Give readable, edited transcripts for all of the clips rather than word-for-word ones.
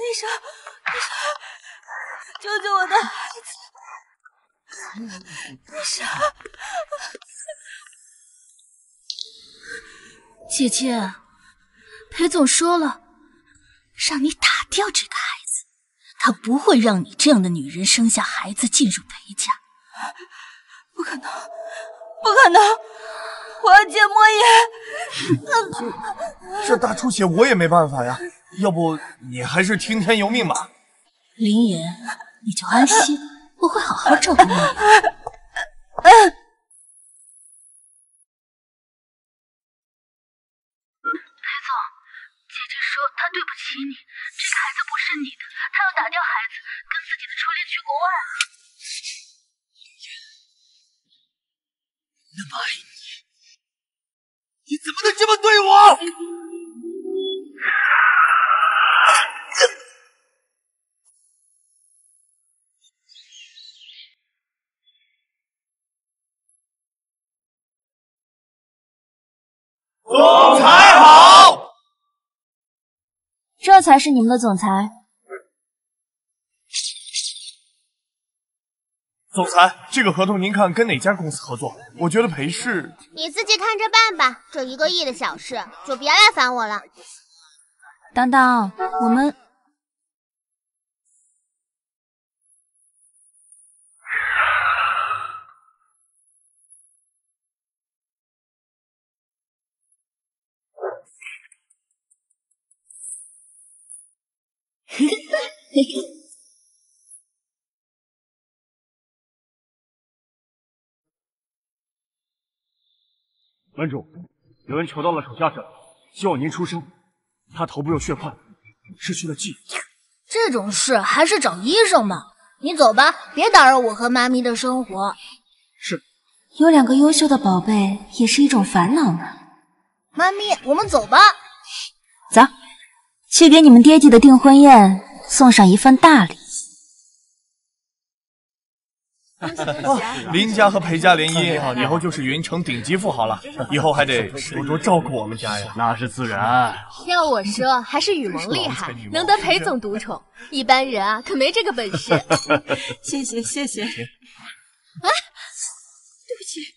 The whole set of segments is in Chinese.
医生，救救我的孩子！医生，姐姐，裴总说了，让你打掉这个孩子，他不会让你这样的女人生下孩子进入裴家。不可能，不可能！我要见莫言。 这大出血我也没办法呀，要不你还是听天由命吧。 林言，你就安心，我会好好照顾你。 姐姐说她对不起你，这个孩子不是你的，她要打掉孩子，跟自己的初恋去国外了。 那么爱你，你怎么能这么对我？总裁好！ 这才是你们的总裁。 总裁，这个合同您看跟哪家公司合作？我觉得裴氏…… 你自己看着办吧，这1个亿的小事就别来烦我了。 当当，我们…… 门主，有人求到了手下者，希望您出声。他头部有血块，失去了记忆。 这种事还是找医生吧。你走吧，别打扰我和妈咪的生活。 是。 有2个优秀的宝贝也是一种烦恼呢。 妈咪，我们走吧。 走，去给你们爹地的订婚宴送上一份大礼。 林家和裴家联姻，以后就是云城顶级富豪了，以后还得多多照顾我们家呀。 那是自然。 要我说，还是雨萌厉害，能得裴总独宠，一般人啊可没这个本事。 谢谢谢谢。哎，对不起，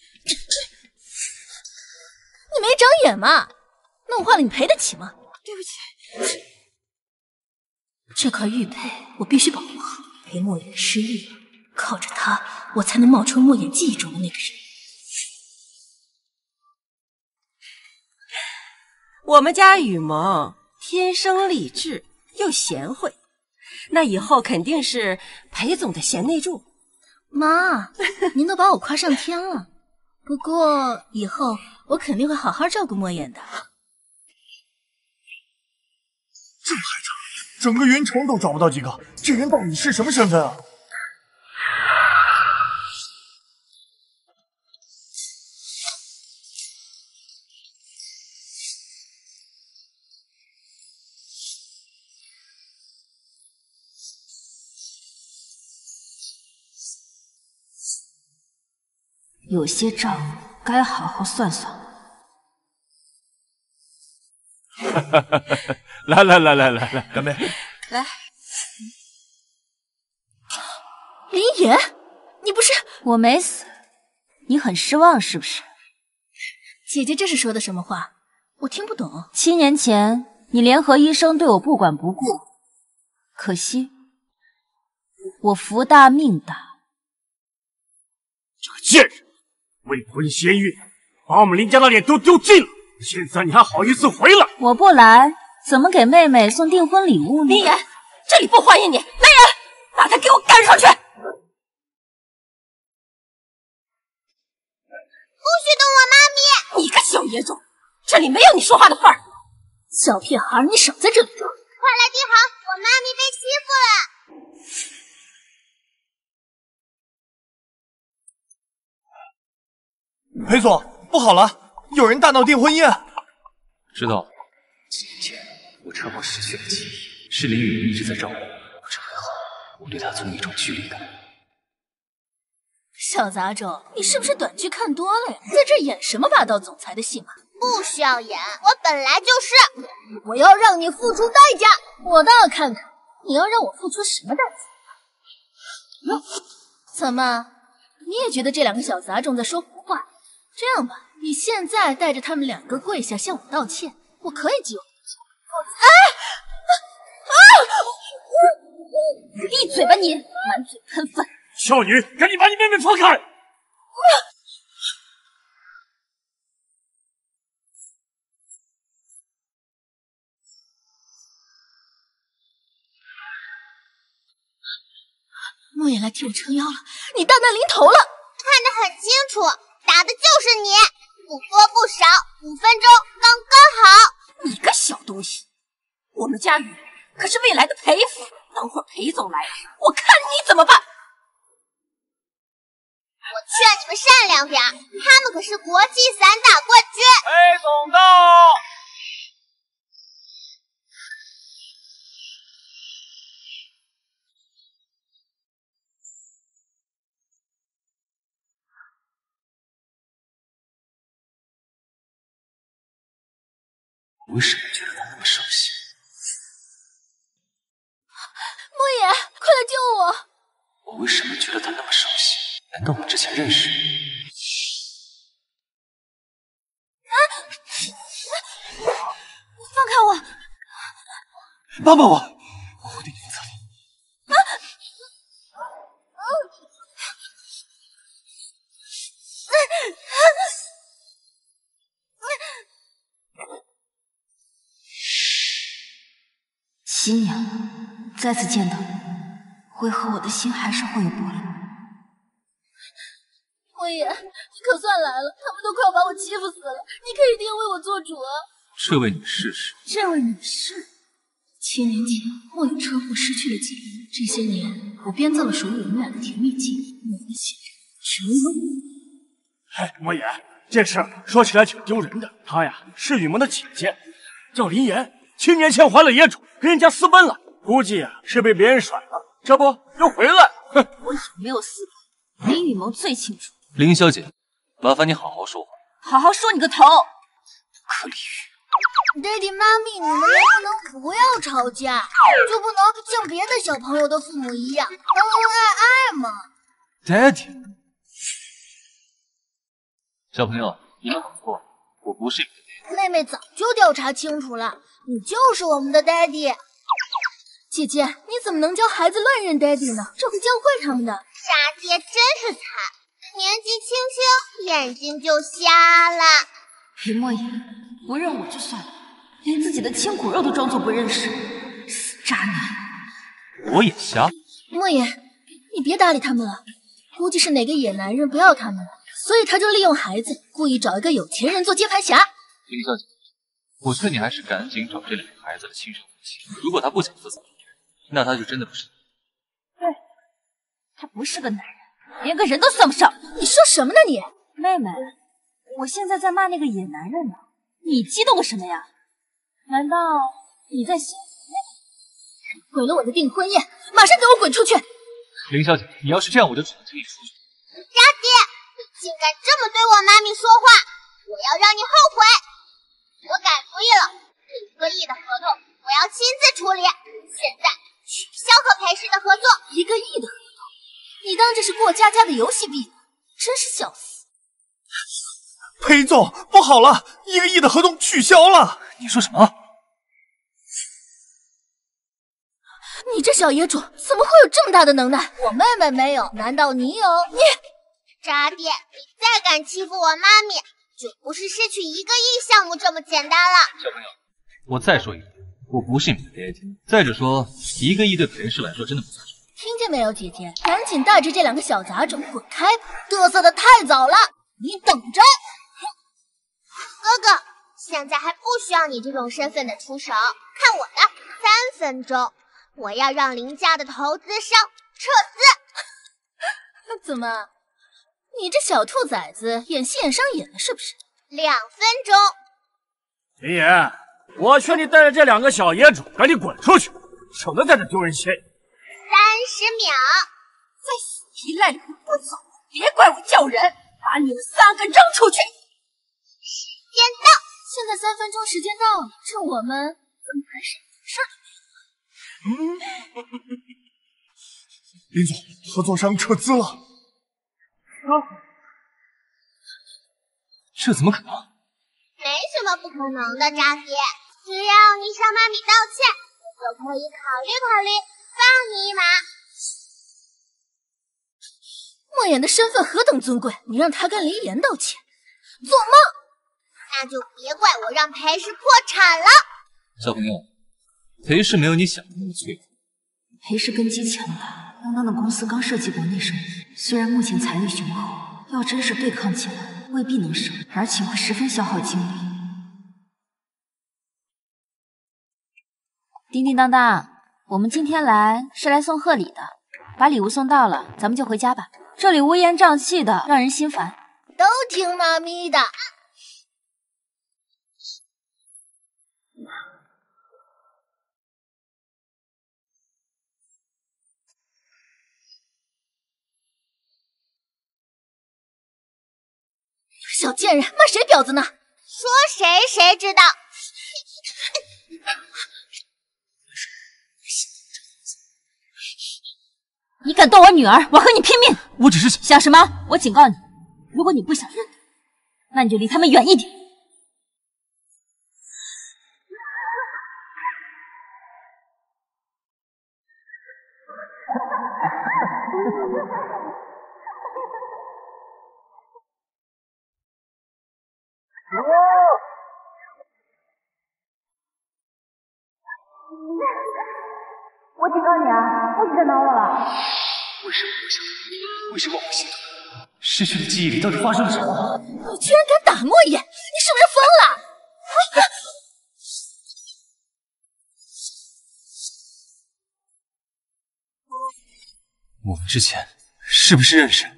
你没长眼嘛？弄坏了你赔得起吗？对不起。这块玉佩我必须保护好，裴莫言失忆了。靠着他，我才能冒充莫言记忆中的那个人。 我们家雨萌天生丽质又贤惠，那以后肯定是裴总的贤内助。 妈，您都把我夸上天了。不过以后我肯定会好好照顾莫言的。 这么害臊，整个云城都找不到几个，这人到底是什么身份啊？ 有些账该好好算算。 来， 干杯！ 来，林野，你不是…… 我没死，你很失望是不是？ 姐姐这是说的什么话？我听不懂。 7年前你联合医生对我不管不顾，可惜我福大命大。 这个贱人！未婚先孕，把我们林家的脸都丢尽了，现在你还好意思回来？ 我不来，怎么给妹妹送订婚礼物呢？ 林言，这里不欢迎你！来人，把他给我赶上去！不许动我妈咪！你个小野种，这里没有你说话的份儿！ 小屁孩，你少在这里装！ 快来地好，我妈咪被欺负了！ 裴总，不好了，有人大闹订婚宴。 知道，7年前我车祸失去了记忆，是林雨一直在找我，不知为何，我对他总有一种距离感。 小杂种，你是不是短剧看多了呀？在这演什么霸道总裁的戏码？ 不需要演，我本来就是。 我要让你付出代价！我倒要看看你要让我付出什么代价？哟，怎么，你也觉得这两个小杂种在说胡话？这样吧，你现在带着他们两个跪下向我道歉，我可以给我。 闭嘴吧你，满嘴喷粪！ 少女，赶紧把你妹妹放开！ 莫言来替我撑腰了，你大难临头了！ 看得很清楚，打的就是你，不多不少，5分钟刚刚好。 你个小东西，我们家雨可是未来的裴府，等会儿裴总来了，我看你怎么办！ 我劝你们善良点，他们可是国际散打冠军。 裴总到。 为什么觉得他那么熟悉？ 莫言，快来救我！ 我为什么觉得他那么熟悉？难道我们之前认识？ 放开我！ 帮帮我！我会对你负责的。 新娘，再次见到你，为何我的心还是会有波澜？ 莫言，你可算来了，他们都快要把我欺负死了，你可一定为我做主啊！ 这位女士是？ 这位女士，7年前我有车祸失去了记忆，这些年我编造了属于我们俩的甜蜜记忆，我的信任全为你。 哎，莫言，这事说起来挺丢人的。她呀是雨萌的姐姐，叫林妍，7年前怀了野种，跟人家私奔了，估计啊是被别人甩了，这不又回来。哼， 我有没有私奔，林雨萌最清楚。 林小姐，麻烦你好好说话。 好好说你个头！ 可李玉， 爹地妈咪，你们能不能不要吵架？就不能像别的小朋友的父母一样恩恩爱爱吗？ Daddy， 小朋友，你们搞错了，我不是你的爹。 妹妹早就调查清楚了，你就是我们的 daddy。 姐姐，你怎么能教孩子乱认 daddy 呢？这会教坏他们的。 傻爹真是惨，年纪轻轻眼睛就瞎了。 林莫言，不认我就算了，连自己的亲骨肉都装作不认识，死渣男！ 我也瞎。 莫言，你别搭理他们了，估计是哪个野男人不要他们了，所以他就利用孩子，故意找一个有钱人做接盘侠。 林小姐，我劝你还是赶紧找这两个孩子的亲生父亲。如果他不想负责，那他就真的不是。 对，他不是个男人，连个人都算不上。 你说什么呢你？ 妹妹，我现在在骂那个野男人呢，你激动个什么呀？难道你在想毁了我的订婚宴，马上给我滚出去！ 林小姐，你要是这样，我就只能请你出去。 渣爹，你竟敢这么对我妈咪说话，我要让你后悔！我改主意了，1个亿的合同我要亲自处理，现在取消和裴氏的合作。 1个亿的合同，你当这是过家家的游戏币呢？真是笑死！ 裴总，不好了，1个亿的合同取消了！ 你说什么？ 你这小野种怎么会有这么大的能耐？ 我妹妹没有，难道你有？你渣爹，你再敢欺负我妈咪，就不是失去1个亿项目这么简单了。 小朋友，我再说一遍，我不是你的爹爹。再者说，1个亿对裴氏来说真的不算什么。 听见没有，姐姐，赶紧带着这两个小杂种滚开吧！嘚瑟的太早了，你等着！ 哥哥，现在还不需要你这种身份的出手，看我的，3分钟。我要让林家的投资商撤资。 怎么，你这小兔崽子演戏演上瘾了是不是 ？2分钟。 林妍，我劝你带着这两个小野种赶紧滚出去，省得在这丢人现眼。 30秒。 再死皮赖脸不走，别怪我叫人，把你们3个扔出去。 时间到。 现在3分钟时间到了，趁我们还是事儿都没有。 林总，合作商撤资了。 这怎么可能？ 没什么不可能的，渣爹，只要你向妈咪道歉，我就可以考虑考虑放你一马。 莫言的身份何等尊贵，你让他跟林岩道歉，做梦！ 那就别怪我让裴氏破产了。 小朋友，裴氏没有你想的那么脆弱。 裴氏根基强大，当当的公司刚涉及国内生意，虽然目前财力雄厚，要真是对抗起来，未必能胜，而且会十分消耗精力。叮叮当当，我们今天来是来送贺礼的，把礼物送到了，咱们就回家吧。这里乌烟瘴气的，让人心烦。 都听妈咪的。小贱人，骂谁婊子呢？ 说谁谁知道。 你敢动我女儿，我和你拼命！ 我只是想什么？我警告你，如果你不想认他，那你就离他们远一点。我警告你啊，不许再挠我了！ 为什么我想你？为什么我会心疼？失去的记忆里到底发生了什么？ 你居然敢打莫言，你是不是疯了？ 我们之前是不是认识？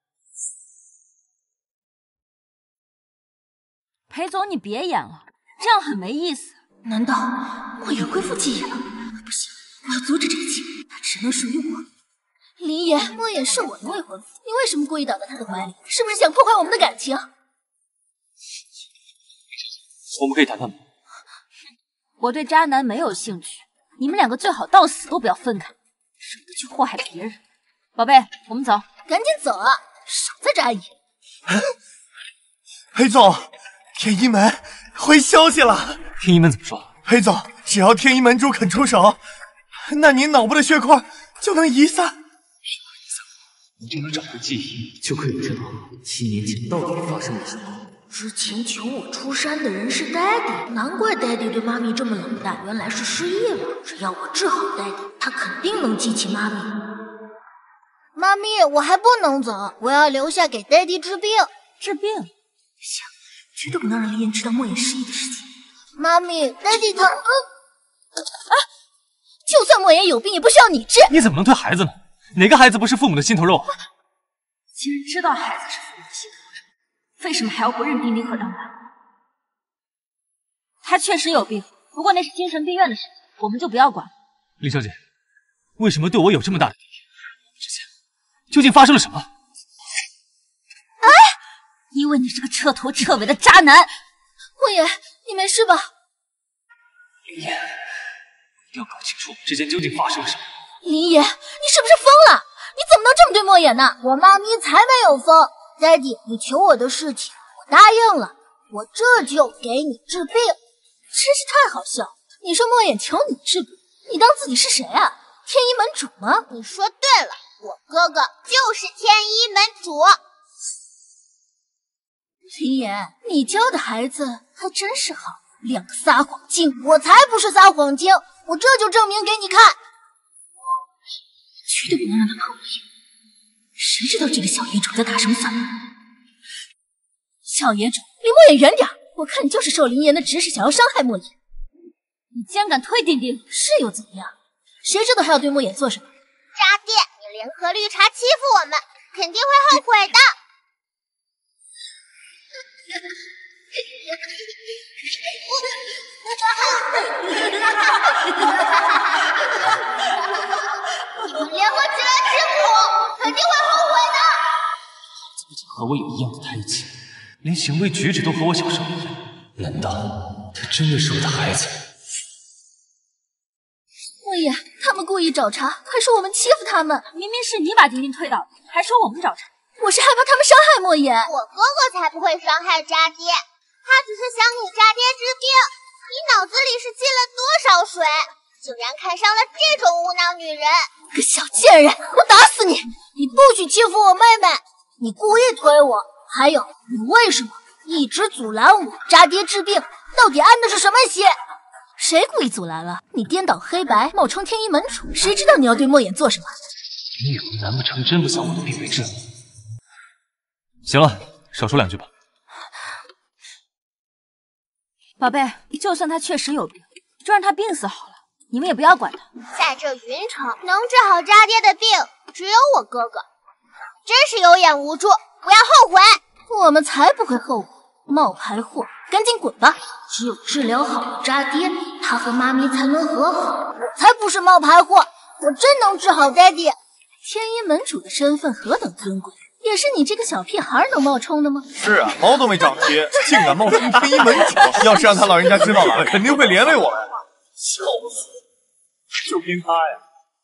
裴总，你别演了，这样很没意思。 难道莫言恢复记忆了？不行，我要阻止这一切，他只能属于我。林言，莫言是我的未婚夫，你为什么故意倒在他的怀里？是不是想破坏我们的感情？ 我们可以谈谈吗？ 我对渣男没有兴趣，你们两个最好到死都不要分开，省得去祸害别人。宝贝，我们走。 赶紧走啊！少在这碍眼。 裴总，天一门回消息了。 天一门怎么说？ 裴总，只要天一门主肯出手，那您脑部的血块就能移散。 你就能找回记忆，就可以知道7年前到底发生了什么。 之前求我出山的人是 Daddy， 难怪 Daddy 对妈咪这么冷淡，原来是失忆了。只要我治好 Daddy， 他肯定能记起妈咪。妈咪，我还不能走，我要留下给 Daddy 治病。 治病？ 行，绝对不能让林言知道莫言失忆的事情。妈咪 ，Daddy 他……就算莫言有病，也不需要你治。 你怎么能对孩子呢？哪个孩子不是父母的心头肉？ 既然知道孩子是父母的心头肉，为什么还要不认丁丁和当当？他确实有病，不过那是精神病院的事情，我们就不要管。 林小姐，为什么对我有这么大的敌意？之前究竟发生了什么？ 哎，因为你是个彻头彻尾的渣男。 莫言，你没事吧？ 林言，一定要搞清楚之间究竟发生了什么。 林言，你是不是疯了？你怎么能这么对莫言呢？我妈咪才没有疯。Daddy， 你求我的事情，我答应了，我这就给你治病。真是太好笑！你说莫言求你治病，你当自己是谁啊？天一门主吗？ 你说对了，我哥哥就是天一门主。 林言，你教的孩子还真是好，两个撒谎精！我才不是撒谎精，我这就证明给你看。绝对不能让他碰莫言。谁知道这个小野种在打什么算盘？小野种，离莫言远点！我看你就是受林言的指使，想要伤害莫言。 你竟然敢推丁丁， 是又怎样？谁知道还要对莫言做什么？ 渣爹，你联合绿茶欺负我们，肯定会后悔的。你们联合起来欺负我，肯定会后悔的。 不仅和我有一样的胎记，连行为举止都和我小时候一样。难道他真的是我的孩子？ 莫言，他们故故意找茬，还说我们欺负他们。 明明是你把丁丁推倒的，还说我们找茬。 我是害怕他们伤害莫言。 我哥哥才不会伤害渣爹，他只是想给渣爹治病。你脑子里是进了多少水，竟然看上了这种无脑女人！ 个小贱人，我打死你！ 你不许欺负我妹妹！你故意推我，还有你为什么一直阻拦我渣爹治病？到底安的是什么心？ 谁故意阻拦了？你颠倒黑白，冒充天一门主，谁知道你要对莫言做什么？ 你以后难不成真不想我的病为治？行了，少说2句吧。 宝贝，就算他确实有病，就让他病死好了，你们也不要管他。 在这云城，能治好渣爹的病，只有我哥哥。真是有眼无珠，不要后悔！ 我们才不会后悔！冒牌货，赶紧滚吧！只有治疗好了渣爹，他和妈咪才能和好。 我才不是冒牌货，我真能治好爹地。 天一门主的身份何等尊贵，也是你这个小屁孩能冒充的吗？ 是啊，毛都没长齐，竟敢冒充天一门主！要是让他老人家知道了，肯定会连累我们。笑死！就凭他呀！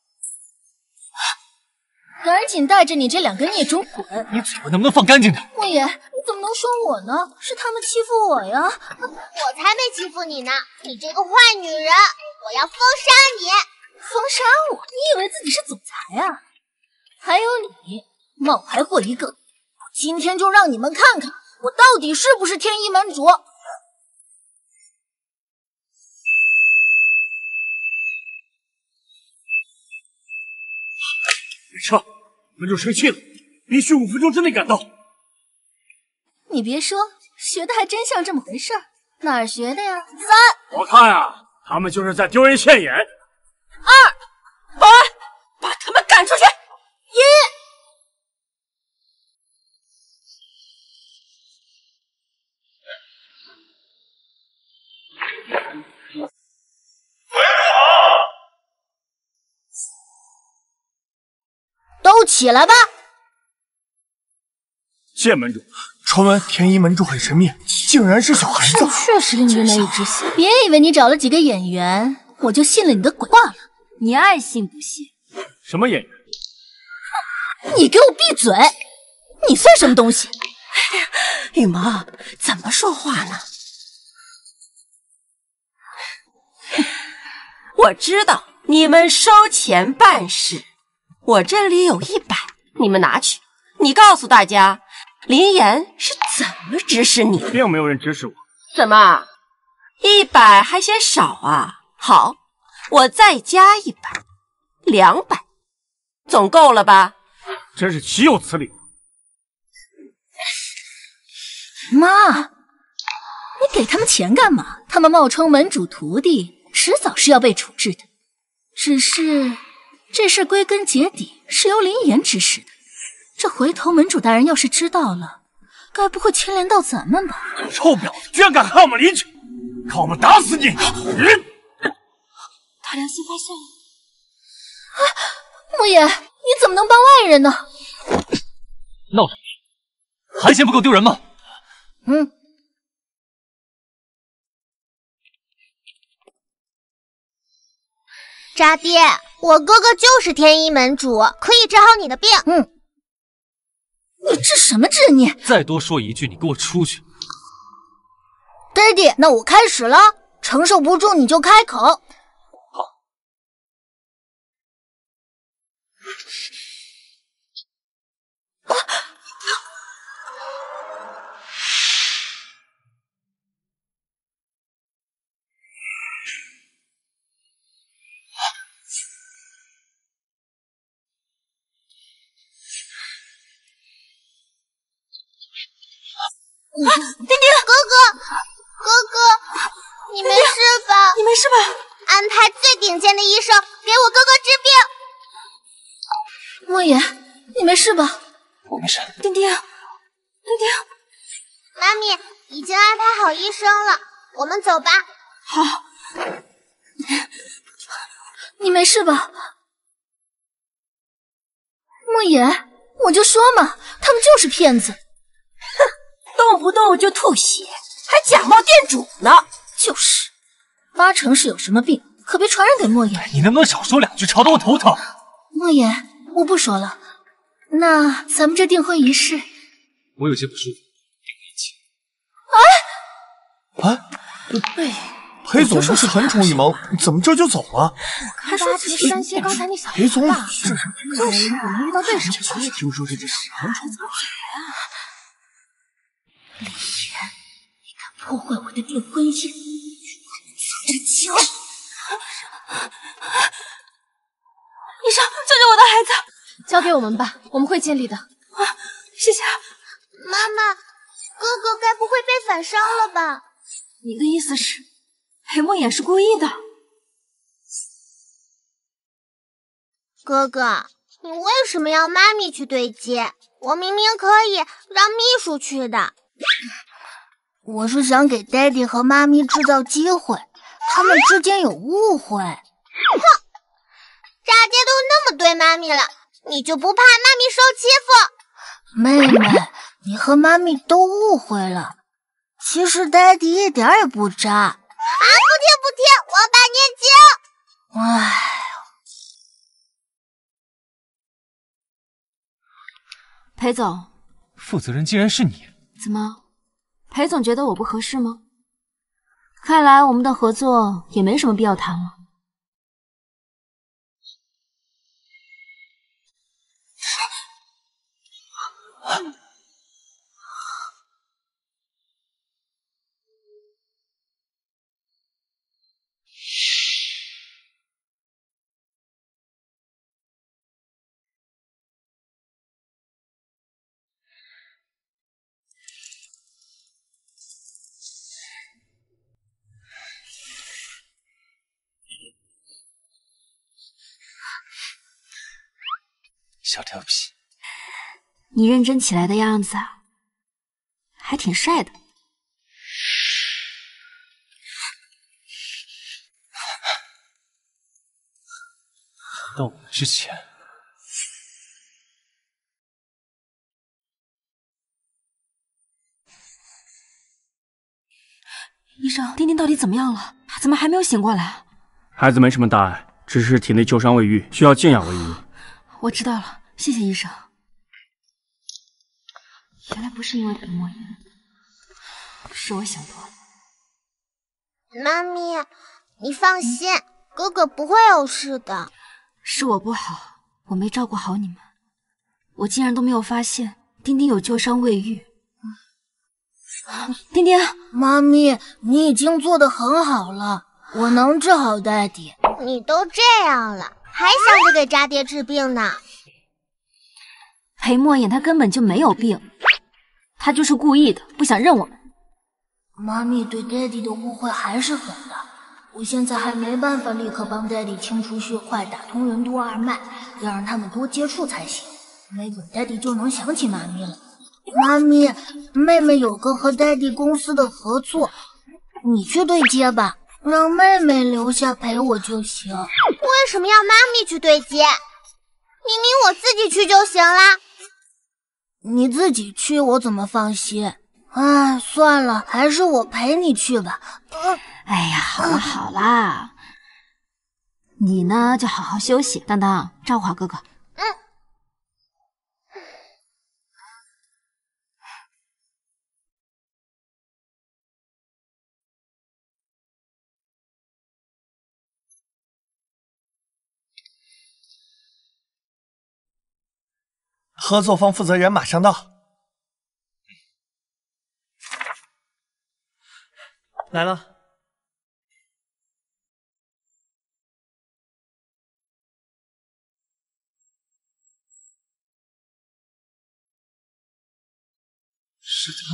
赶紧带着你这2个孽种滚！ 你嘴巴能不能放干净点？ 莫言，你怎么能说我呢？是他们欺负我呀！ 我才没欺负你呢！你这个坏女人，我要封杀你！ 封杀我？你以为自己是总裁啊？还有你，冒牌货一个！我今天就让你们看看，我到底是不是天一门主！ 撤！门主生气了，必须5分钟之内赶到。 你别说，学的还真像这么回事儿。哪儿学的呀？3， 我看呀，他们就是在丢人现眼。2， 保安，把他们赶出去。 都起来吧！ 谢门主。 传闻天一门主很神秘，竟然是小孩子。 确实令人难以置信。别以为你找了几个演员，我就信了你的鬼话了。 你爱信不信？ 什么演员？ 你给我闭嘴！你算什么东西？ 雨萌，怎么说话呢？我知道你们收钱办事，我这里有100，你们拿去。你告诉大家，林岩是怎么指使你的？ 并没有人指使我。 怎么，100还嫌少啊？好，我再加100，200，总够了吧？ 真是岂有此理！ 妈，你给他们钱干嘛？他们冒充门主徒弟，迟早是要被处置的。只是这事归根结底是由林岩指使的。这回头门主大人要是知道了，该不会牵连到咱们吧？ 臭婊子，居然敢害我们林家，看我们打死你！ 他良心发现了。 莫言，你怎么能帮外人呢？ 闹什么？还嫌不够丢人吗？ 渣爹，我哥哥就是天一门主，可以治好你的病。 你治什么治你？ 再多说一句，你给我出去！ 爹地，那我开始了，承受不住你就开口。好。丁丁，哥哥，你没事吧？ 你没事吧？ 安排最顶尖的医生给我哥哥治病。 莫言，你没事吧？ 我没事。 丁丁， 妈咪已经安排好医生了，我们走吧。 好。 你没事吧？莫言，我就说嘛，他们就是骗子。 动不动就吐血，还假冒店主呢。 就是，8成是有什么病， 可别传染给莫言。 你能不能少说2句，吵得我头疼？ 莫言，我不说了。那咱们这订婚仪式， 我有些不舒服， 裴总不是很宠雨萌，怎么这就走了？ 还说自己担心刚才那小裴总， 就是我们遇到对手了。 听说这件事很宠李岩，你敢破坏我的订婚宴，就让你死着瞧！ 医生，救救我的孩子！ 交给我们吧，我们会尽力的。 谢谢。 妈妈，哥哥该不会被反伤了吧？ 你的意思是，裴墨也是故意的？ 哥哥，你为什么要妈咪去对接？我明明可以让秘书去的。 我是想给爹地和妈咪制造机会，他们之间有误会。 哼，炸爹都那么对妈咪了，你就不怕妈咪受欺负？ 妹妹，你和妈咪都误会了。其实爹地一点也不渣。啊， 不听，我要把念经。 唉， 裴总， 负责人竟然是你！ 怎么，裴总觉得我不合适吗？看来我们的合作也没什么必要谈了。 小调皮， 你认真起来的样子啊，还挺帅的。 到我之前， 医生，丁丁到底怎么样了？他怎么还没有醒过来？ 孩子没什么大碍，只是体内旧伤未愈，需要静养为宜。 我知道了，谢谢医生。原来不是因为裴墨言，是我想多了。 妈咪，你放心，哥哥不会有事的。 是我不好，我没照顾好你们，我竟然都没有发现丁丁有旧伤未愈。丁丁， 妈咪，你已经做得很好了，我能治好爹地。 你都这样了，还想着给渣爹治病呢？ 裴墨言他根本就没有病，他就是故意的，不想认我们。 妈咪对爹地的误会还是很大，我现在还没办法立刻帮爹地清除血块，打通任督二脉，要让他们多接触才行。没准爹地就能想起妈咪了。妈咪，妹妹有个和爹地公司的合作，你去对接吧，让妹妹留下陪我就行。 为什么要妈咪去对接？明明我自己去就行啦。 你自己去我怎么放心？哎，算了，还是我陪你去吧。 哎呀，好啦好啦，你呢就好好休息，当当照顾好哥哥。 合作方负责人马上到。来了。 是他。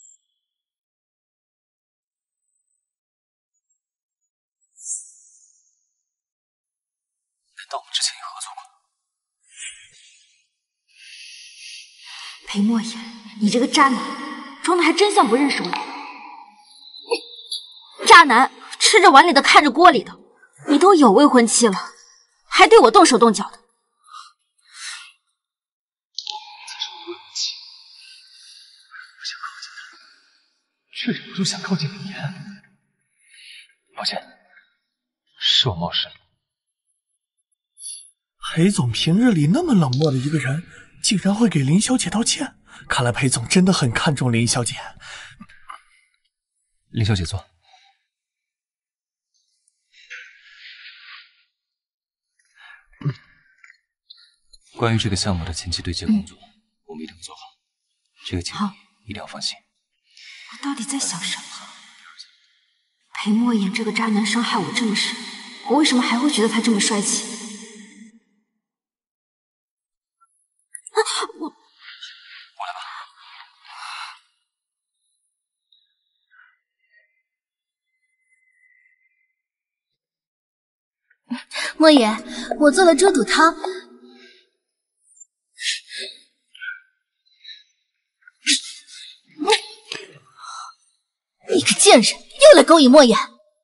难道我们之前有合作过？ 裴墨言，你这个渣男，装的还真像不认识我。渣男，吃着碗里的看着锅里的，你都有未婚妻了，还对我动手动脚的。 却忍不住想靠近李岩。抱歉， 是我冒失了。 裴总平日里那么冷漠的一个人，竟然会给林小姐道歉，看来裴总真的很看重林小姐。 林小姐坐。关于这个项目的前期对接工作，我们一定会做好。这个经理一定要放心。 我到底在想什么？裴墨言这个渣男伤害我这么深，我为什么还会觉得他这么帅气？我来吧。 莫言，我做了猪肚汤。你个贱人，又来勾引莫言！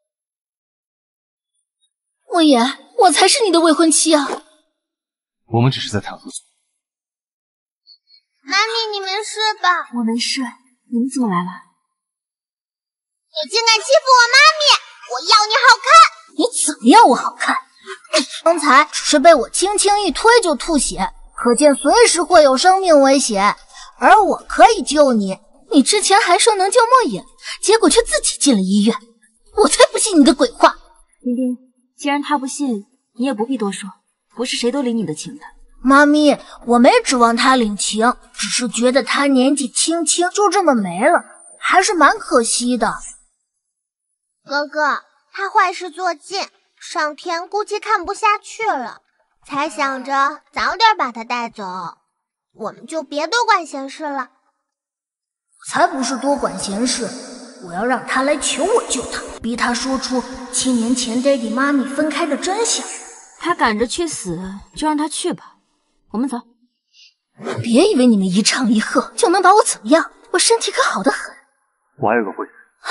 莫言，我才是你的未婚妻啊！ 我们只是在谈合作。 妈咪，你没事吧？ 我没事，你们怎么来了？ 你竟敢欺负我妈咪！我要你好看！ 你怎么样我好看？刚才只是被我轻轻一推就吐血，可见随时会有生命危险，而我可以救你。你之前还说能救莫言，结果却自己进了医院，我才不信你的鬼话。 丁丁，既然他不信，你也不必多说，不是谁都领你的情的。 妈咪，我没指望他领情，只是觉得他年纪轻轻就这么没了，还是蛮可惜的。 哥哥，他坏事做尽，上天估计看不下去了，才想着早点把他带走，我们就别多管闲事了。 才不是多管闲事，我要让他来求我救他，逼他说出7年前爹地妈咪分开的真相。 他赶着去死，就让他去吧。我们走。 别以为你们一唱一和就能把我怎么样，我身体可好得很。 我还有个会。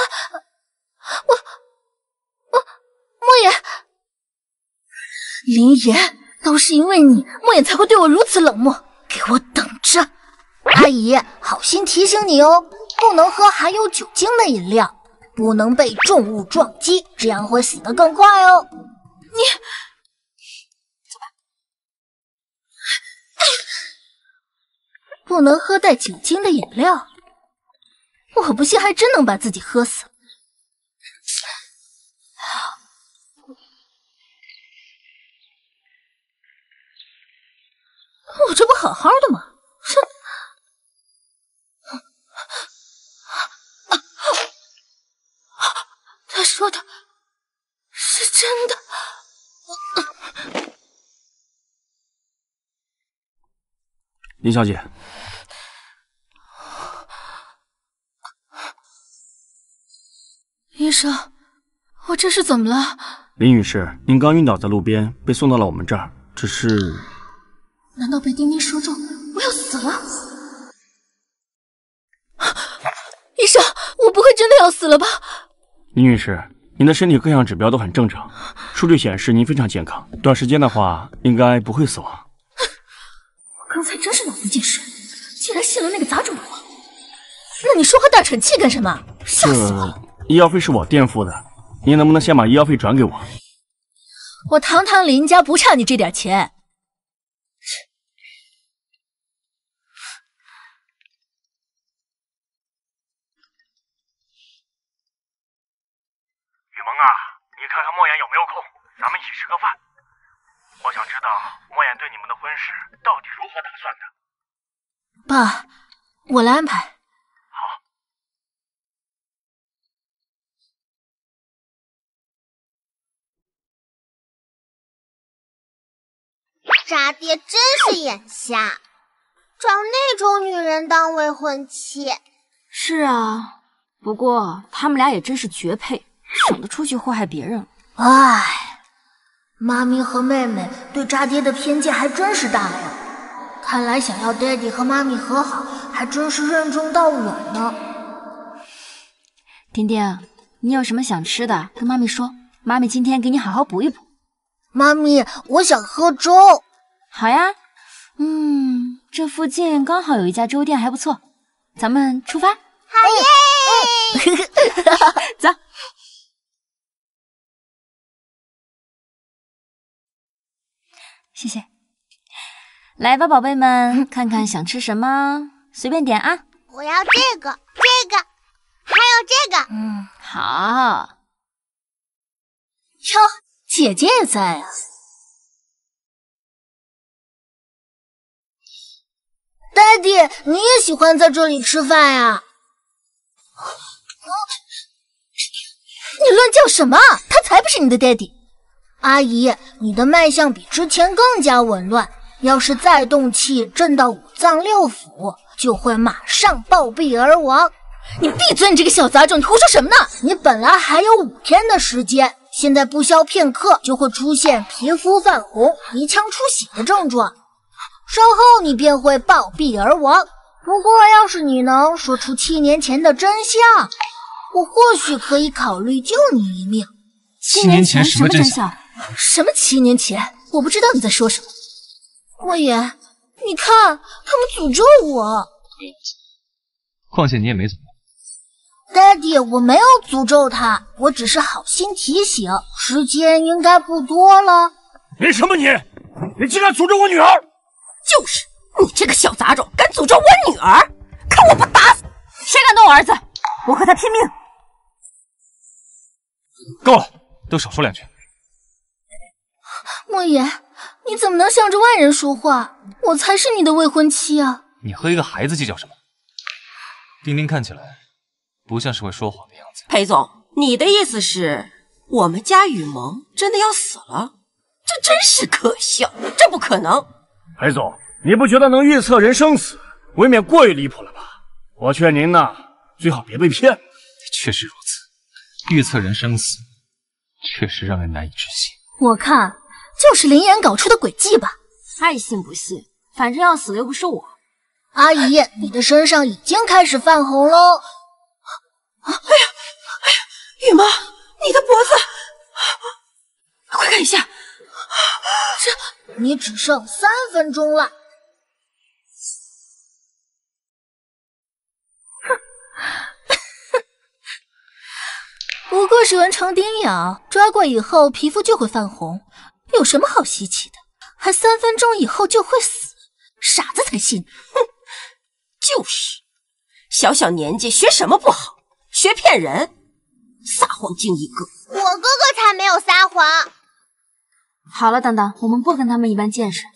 莫言，林言，都是因为你，莫言才会对我如此冷漠。给我等着！阿姨，好心提醒你哦，不能喝含有酒精的饮料，不能被重物撞击，这样会死得更快哦。你走吧。不能喝带酒精的饮料，我不信还真能把自己喝死。我这不好好的吗？哼！他说的是真的。 林小姐， 医生，我这是怎么了？ 林女士，您刚晕倒在路边，被送到了我们这儿，只是…… 难道被丁丁说中，我要死了？医生，我不会真的要死了吧？ 林女士，您的身体各项指标都很正常，数据显示您非常健康，短时间的话应该不会死亡。 我刚才真是脑子进水，竟然信了那个杂种的话。那你说话大喘气干什么？吓死我了！ 医药费是我垫付的，您能不能先把医药费转给我？ 我堂堂林家不差你这点钱。 雨萌啊，你看看莫言有没有空，咱们一起吃个饭。我想知道莫言对你们的婚事到底如何打算的。 爸，我来安排。 好。 渣爹真是眼瞎，找那种女人当未婚妻。 是啊，不过他们俩也真是绝配，省得出去祸害别人。 唉，妈咪和妹妹对渣爹的偏见还真是大呀。看来想要爹地和妈咪和好，还真是任重道远呢。 丁丁，你有什么想吃的，跟妈咪说，妈咪今天给你好好补一补。 妈咪，我想喝粥。 好呀，这附近刚好有一家粥店，还不错，咱们出发。 好耶！ 走。 谢谢。来吧，宝贝们，看看想吃什么，随便点啊。 我要这个，还有这个。 好。 哟，姐姐也在啊。 Daddy， 你也喜欢在这里吃饭呀？ 你乱叫什么？他才不是你的 daddy。 阿姨，你的脉象比之前更加紊乱，要是再动气震到五脏六腑，就会马上暴毙而亡。 你闭嘴！你这个小杂种，你胡说什么呢？ 你本来还有5天的时间，现在不消片刻就会出现皮肤泛红、鼻腔出血的症状，稍后你便会暴毙而亡。不过要是你能说出7年前的真相，我或许可以考虑救你一命。 7年前什么真相？ 什么7年前？我不知道你在说什么。 莫言，你看，他们诅咒我。 况且你也没怎么。 Daddy， 我没有诅咒他，我只是好心提醒，时间应该不多了。 凭什么你竟然诅咒我女儿？ 就是你这个小杂种，敢诅咒我女儿，看我不打死！谁敢动我儿子，我和他拼命！ 够了，都少说2句。 莫言，你怎么能向着外人说话？我才是你的未婚妻啊！ 你和一个孩子计较什么？丁丁看起来不像是会说谎的样子。 裴总，你的意思是我们家雨萌真的要死了？这真是可笑，这不可能。 裴总，你不觉得能预测人生死，未免过于离谱了吧？我劝您呐，最好别被骗了。 确实如此，预测人生死，确实让人难以置信。 我看就是林岩搞出的诡计吧。 爱信不信，反正要死的又不是我。 阿姨，你的身上已经开始泛红喽！ 哎呀，雨萌，你的脖子，快看一下， 你只剩3分钟了。 不过是蚊虫叮咬，抓过以后皮肤就会泛红，有什么好稀奇的？还3分钟以后就会死，傻子才信。 哼，就是小小年纪学什么不好，学骗人，撒谎精一个。 我哥哥才没有撒谎。 好了，当当，我们不跟他们一般见识。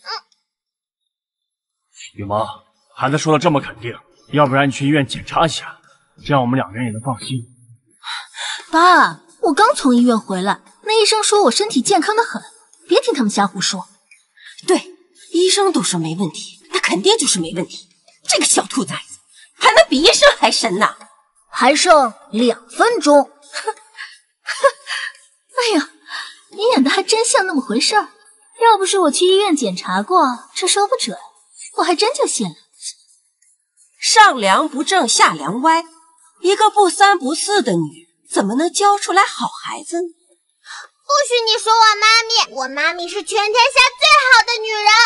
雨萌，孩子说的这么肯定，要不然你去医院检查一下，这样我们2人也能放心。 爸，我刚从医院回来，那医生说我身体健康的很，别听他们瞎胡说。 对，医生都说没问题，那肯定就是没问题。这个小兔崽子还能比医生还神呢？ 还剩2分钟。 哎呀，你演的还真像那么回事儿。要不是我去医院检查过，这说不准，我还真就信了。 上梁不正下梁歪，一个不3不4的女人，怎么能教出来好孩子呢？ 不许你说我妈咪，我妈咪是全天下最好的女人。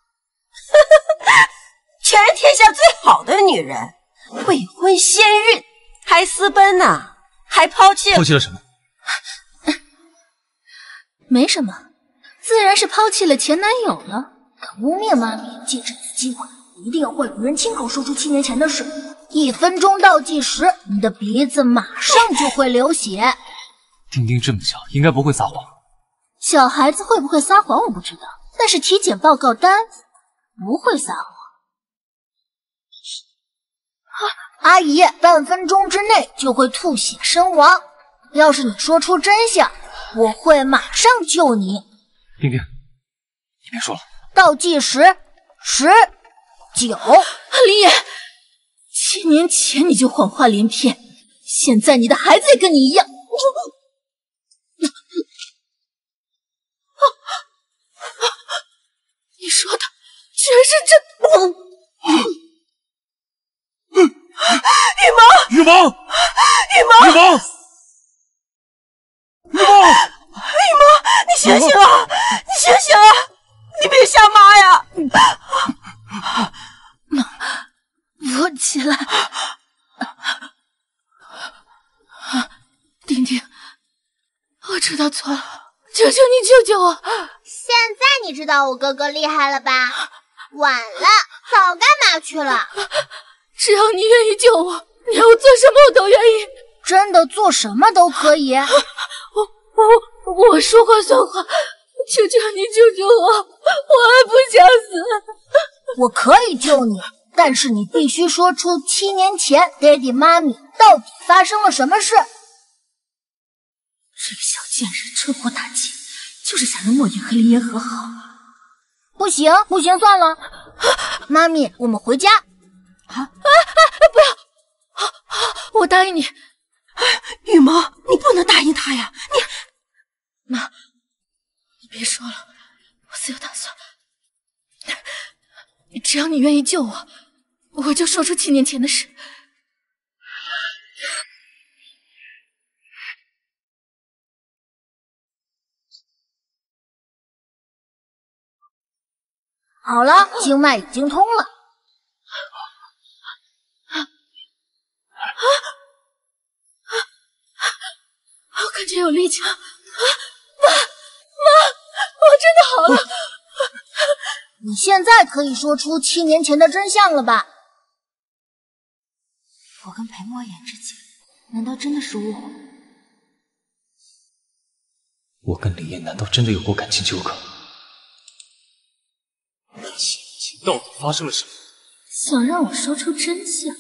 全天下最好的女人，未婚先孕，还私奔呢，还抛弃了什么？ 没什么，自然是抛弃了前男友了。 敢污蔑妈咪，借这次机会，一定会有人亲口说出7年前的事。1分钟倒计时，你的鼻子马上就会流血。 丁丁这么小，应该不会撒谎。 小孩子会不会撒谎我不知道，但是体检报告单不会撒谎。 阿姨，半分钟之内就会吐血身亡。要是你说出真相，我会马上救你。 丁丁，你别说了。 倒计时，10、9。 林岩，7年前你就谎话连篇，现在你的孩子也跟你一样。你说的居然是真的！ 雨萌， 你醒醒啊！你醒醒啊！你别吓妈呀！ 我起来。丁丁，我知道错了，求求你救救我！ 现在你知道我哥哥厉害了吧？晚了，早干嘛去了？ 只要你愿意救我，你要我做什么我都愿意。 真的做什么都可以？ 我说话算话，求求你救救我，我还不想死。 我可以救你，但是你必须说出7年前爹地妈咪到底发生了什么事。这个小贱人趁火打劫，就是想让莫言和林言和好。不行，不行，算了，妈咪，我们回家。 不要！我答应你。 羽毛，你不能答应他呀！ 妈，你别说了，我自有打算。只要你愿意救我，我就说出7年前的事。 好了，经脉已经通了。 我感觉有力气了。妈，我真的好了。 你现在可以说出7年前的真相了吧？ 我跟裴墨言之间，难道真的是误会？ 我跟林燕难道真的有过感情纠葛？ 到底发生了什么？ 想让我说出真相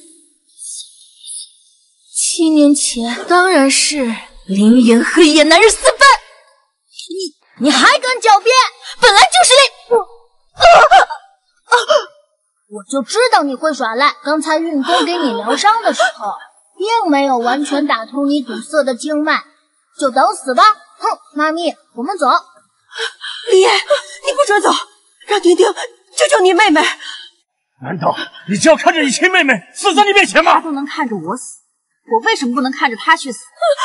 ？7年前当然是林言和野男人私奔。你还敢狡辩？本来就是我就知道你会耍赖。刚才运功给你疗伤的时候，并没有完全打通你堵塞的经脉，就等死吧！哼，妈咪，我们走。 林言，你不准走，让丁丁救救你妹妹。 难道你就要看着你亲妹妹死在你面前吗？ 他都能看着我死，我为什么不能看着他去死？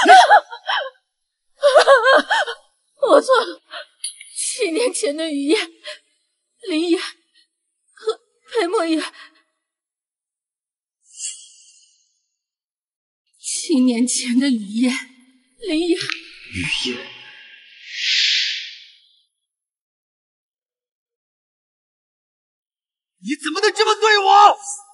我错了。7年前的雨夜，林言和裴墨言，7年前的雨夜，林言， 雨夜， 你怎么能这么对我？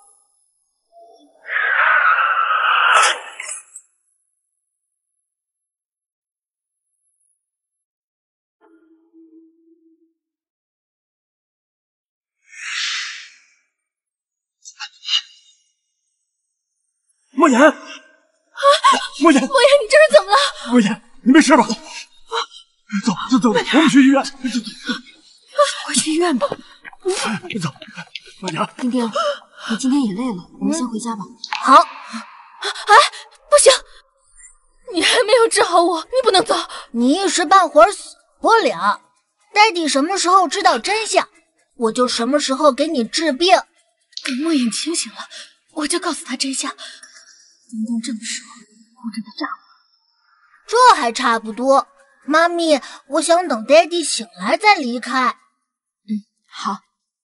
莫言，莫言， 莫言，你这是怎么了？ 莫言，你没事吧？走，我们去医院。 快去医院吧。 走，莫言。 丁丁，你今天也累了，我们先回家吧。 好。 不行，你还没有治好我，你不能走。 你一时半会儿死不了。爹地什么时候知道真相，我就什么时候给你治病。 等莫言清醒了，我就告诉他真相。 丁丁这么说，护着他丈夫，这还差不多。妈咪，我想等爹地醒来再离开。 好。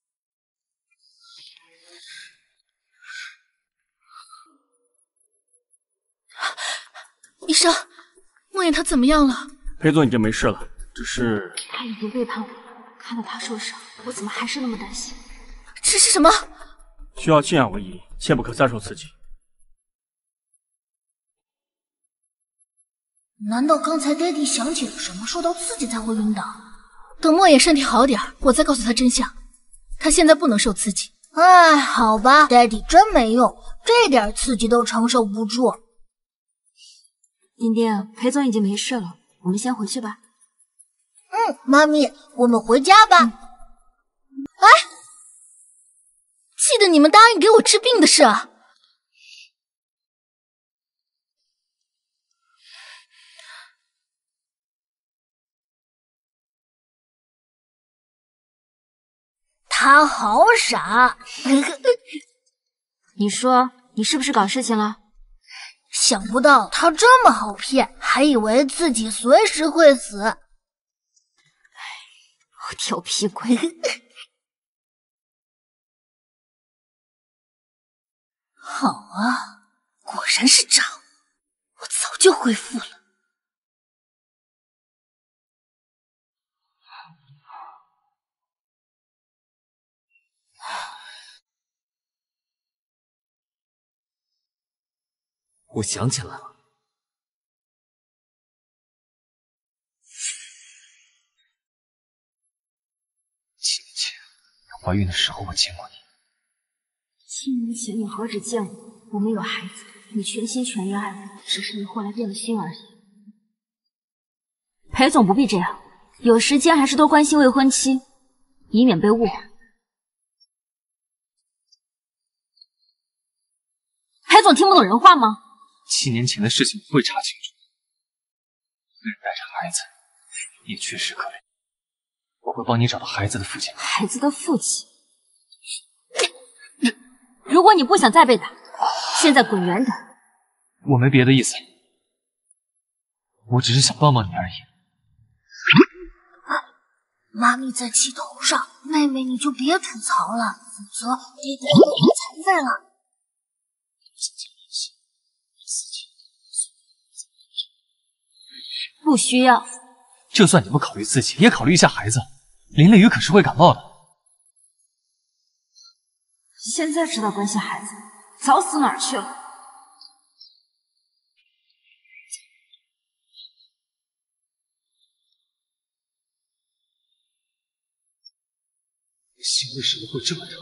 医生，莫言他怎么样了？ 裴总已经没事了，只是他已经背叛我了。看到他受伤，我怎么还是那么担心？ 这是什么？ 需要静养为宜，切不可再受刺激。 难道刚才爹地想起了什么，受到刺激才会晕倒？ 等莫言身体好点，我再告诉他真相。他现在不能受刺激。 哎，好吧，爹地真没用，这点刺激都承受不住。 丁丁，裴总已经没事了，我们先回去吧。 妈咪，我们回家吧。 哎，记得你们答应给我治病的事啊。 他好傻。 你说你是不是搞事情了？ 想不到他这么好骗，还以为自己随时会死。 调皮鬼。 好啊，果然是渣，我早就恢复了。 我想起来了，7年前你怀孕的时候，我见过你。 7年前你何止见我，我们有孩子，你全心全意爱我，只是你后来变了心而已。裴总不必这样，有时间还是多关心未婚妻，以免被误会。裴总听不懂人话吗 ？7年前的事情我会查清楚。一个人带着孩子，也确实可怜。我会帮你找到孩子的父亲。 孩子的父亲？如果你不想再被打，现在滚远点。 我没别的意思，我只是想帮帮你而已。 妈咪在气头上，妹妹你就别吐槽了，否则爹爹要给残废了。 不需要。 就算你不考虑自己，也考虑一下孩子。林磊宇可是会感冒的。 现在知道关心孩子，早死哪儿去了？ 心为什么会这么疼？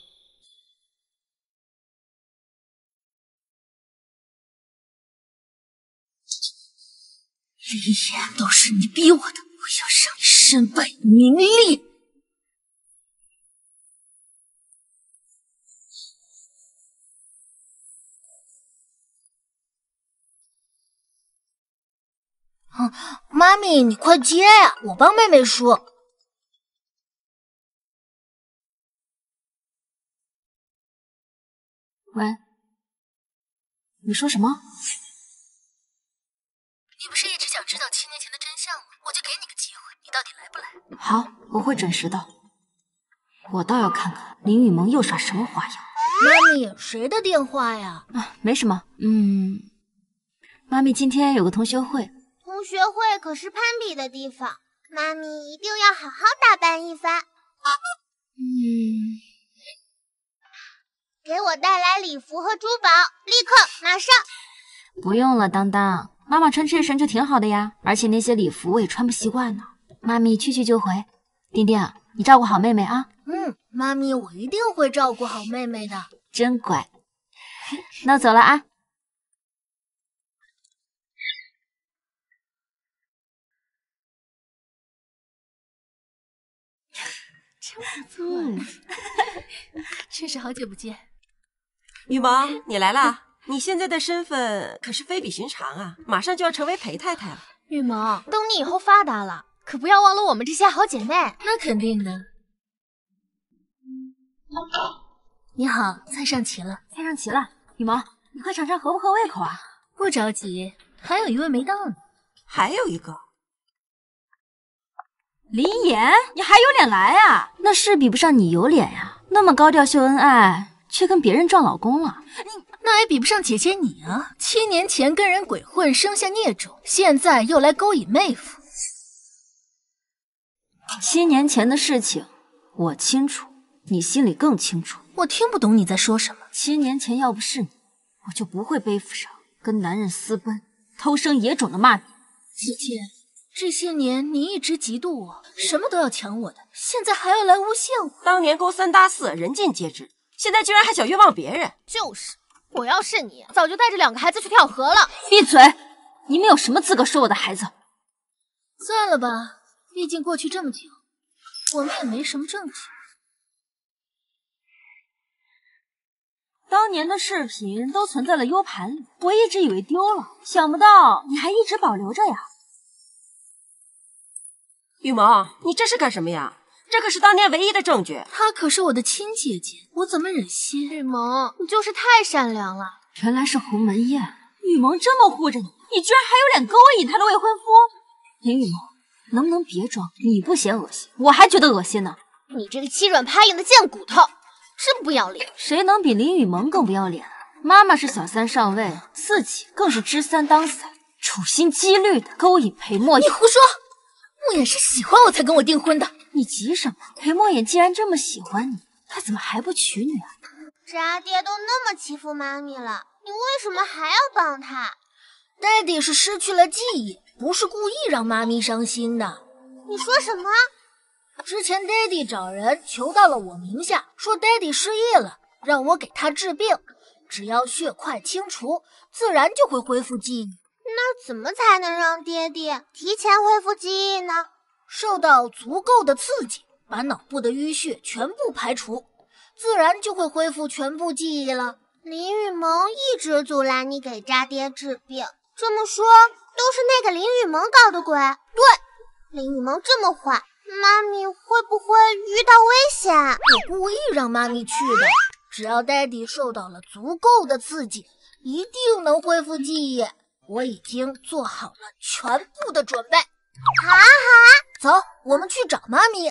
林言，都是你逼我的，我要让你身败名裂！妈咪，你快接呀，我帮妹妹说。 喂，你说什么？ 你不是一直想知道7年前的真相吗？我就给你个机会，你到底来不来？ 好，我会准时到。我倒要看看林雨萌又耍什么花样。 妈咪，谁的电话呀？ 没什么，妈咪今天有个同学会。 同学会可是攀比的地方，妈咪一定要好好打扮一番。给我带来礼服和珠宝，立刻马上。 不用了，当当，妈妈穿这身就挺好的呀，而且那些礼服我也穿不习惯呢。妈咪去就回。丁丁，你照顾好妹妹啊。 妈咪，我一定会照顾好妹妹的。 真乖。那我走了啊。 真不错，确实好久不见。 雨萌，你来啦！你现在的身份可是非比寻常啊，马上就要成为裴太太了。 雨萌，等你以后发达了，可不要忘了我们这些好姐妹。 那肯定的。你好，菜上齐了。 菜上齐了，雨萌，你快尝尝合不合胃口啊？ 不着急，还有一位没到呢。 还有一个。 林言，你还有脸来啊？那是比不上你有脸呀！那么高调秀恩爱，却跟别人撞老公了。 那也比不上姐姐你啊！7年前跟人鬼混，生下孽种，现在又来勾引妹夫。 7年前的事情，我清楚，你心里更清楚。 我听不懂你在说什么。 7年前要不是你，我就不会背负上跟男人私奔、偷生野种的骂名。 姐姐。这些年你一直嫉妒我，什么都要抢我的，现在还要来诬陷我。 当年勾3搭4，人尽皆知，现在居然还想冤枉别人。 就是，我要是你，早就带着2个孩子去跳河了。 闭嘴！你们有什么资格说我的孩子？ 算了吧，毕竟过去这么久，我们也没什么证据。 当年的视频都存在了 U 盘里，我一直以为丢了，想不到你还一直保留着呀。 雨萌，你这是干什么呀？这可是当年唯一的证据。 她可是我的亲姐姐，我怎么忍心？ 雨萌，你就是太善良了。 原来是鸿门宴，雨萌这么护着你，你居然还有脸勾引她的未婚夫？林雨萌，能不能别装？你不嫌恶心，我还觉得恶心呢。 你这个欺软怕硬的贱骨头，真不要脸！ 谁能比林雨萌更不要脸？妈妈是小3上位，自己更是知3当3，处心积虑的勾引裴墨言。 你胡说！莫言是喜欢我才跟我订婚的。 你急什么？裴墨言既然这么喜欢你，他怎么还不娶你啊？ 这阿爹都那么欺负妈咪了， 你为什么还要帮他？ 爹地是失去了记忆，不是故意让妈咪伤心的。 你说什么？ 之前爹地找人求到了我名下，说爹地失忆了，让我给他治病，只要血块清除，自然就会恢复记忆。 那怎么才能让爹地提前恢复记忆呢？ 受到足够的刺激，把脑部的淤血全部排除，自然就会恢复全部记忆了。 林雨萌一直阻拦你给渣爹治病，这么说都是那个林雨萌搞的鬼。 对， 林雨萌这么坏，妈咪会不会遇到危险？ 我故意让妈咪去的，只要爹地受到了足够的刺激，一定能恢复记忆。我已经做好了全部的准备。 好啊好啊， 走，我们去找妈咪。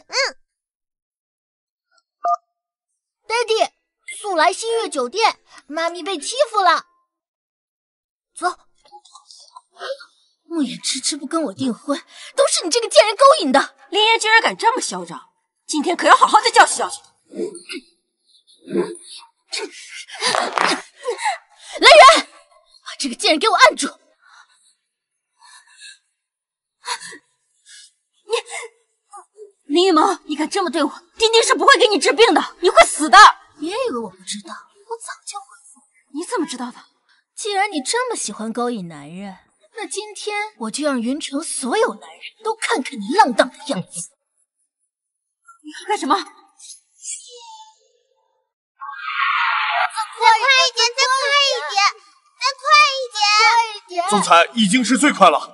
爹地，速来新月酒店，妈咪被欺负了。走。慕言迟迟不跟我订婚，都是你这个贱人勾引的。 林言居然敢这么嚣张，今天可要好好的教训教训。 来人，把这个贱人给我按住！ 林雨萌，你敢这么对我，丁丁是不会给你治病的，你会死的。 别以为我不知道，我早就恢复。 你怎么知道的？ 既然你这么喜欢勾引男人，那今天我就让云城所有男人都看看你浪荡的样子。 你要干什么？再快一点，再快一点，再快一点， 快一点！ 总裁已经是最快了。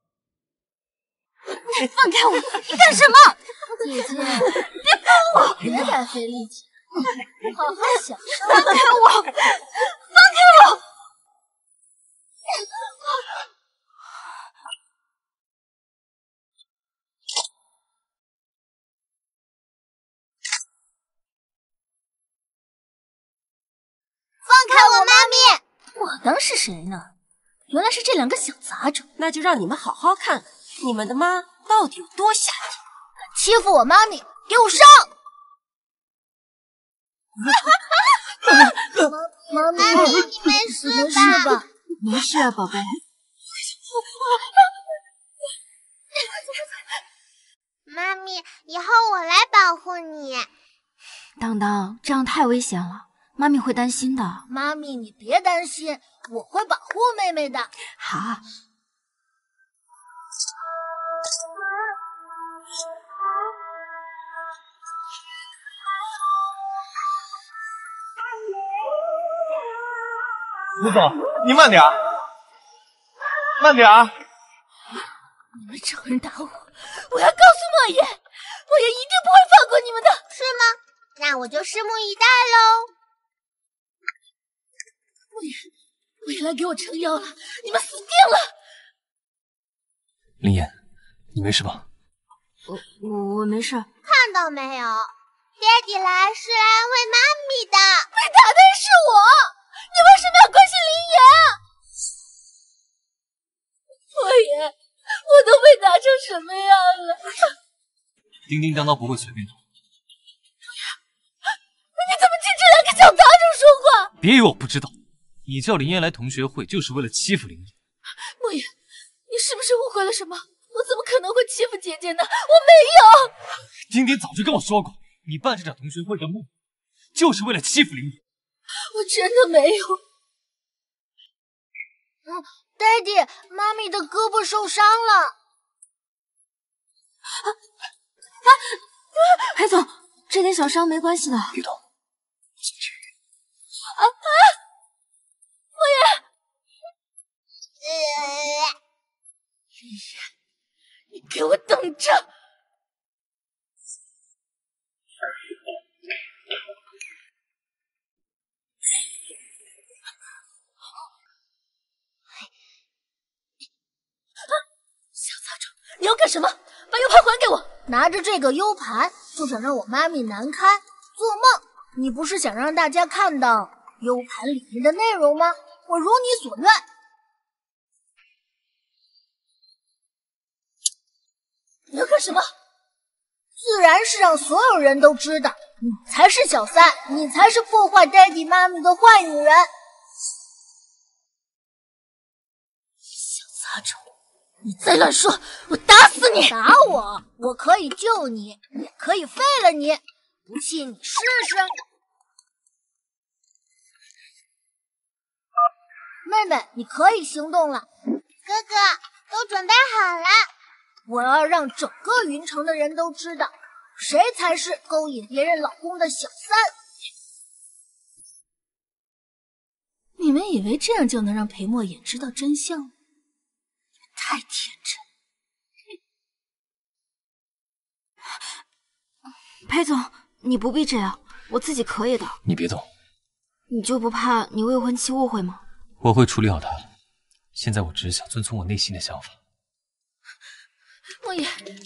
放开我！你干什么？ 姐姐，别碰我！别白费力气，好好享受。 放开我！放开我！ 放开我妈咪！ 我当是谁呢？原来是这两个小杂种。 那就让你们好好看看你们的妈到底有多下贱。 敢欺负我妈咪，给我上！妈咪， 你没事吧？ 没事啊，宝贝。 妈咪，以后我来保护你。 当当，这样太危险了，妈咪会担心的。 妈咪，你别担心，我会保护妹妹的。 好。 吴总，你慢点，慢点。 你们找人打我，我要告诉莫言，莫言一定不会放过你们的， 是吗？那我就拭目以待喽。 莫言来给我撑腰了，你们死定了！ 林言，你没事吧？ 我没事。 看到没有，爹地来是来安慰妈咪的。 被打的是我，你为什么要关心林言？莫言，我都被打成什么样了？ 叮叮当当不会随便动。 你怎么听这两个小杂种说话？ 别以为我不知道，你叫林言来同学会就是为了欺负林言。 莫言，你是不是误会了什么？我怎么可能会欺负姐姐呢？我没有。 丁丁早就跟我说过，你办这场同学会的目的就是为了欺负林言。 我真的没有。爹地，妈咪的胳膊受伤了。 裴总，这点小伤没关系的。 别动。 莫言，你给我等着！小杂种，你要干什么？把 U 盘还给我！拿着这个 U 盘就想让我妈咪难堪？做梦！你不是想让大家看到 U 盘里面的内容吗？我如你所愿。你要干什么？自然是让所有人都知道，你才是小三，你才是破坏 Daddy 妈咪的坏女人。 阿忠，你再乱说，我打死你！ 打我，我可以救你，也可以废了你，不信你试试。妹妹，你可以行动了。 哥哥，都准备好了。 我要让整个云城的人都知道，谁才是勾引别人老公的小三。 你们以为这样就能让裴墨眼知道真相吗？你们太天真。 裴总，你不必这样，我自己可以的。 你别动。 你就不怕你未婚妻误会吗？ 我会处理好他。现在我只是想遵从我内心的想法。 莫言，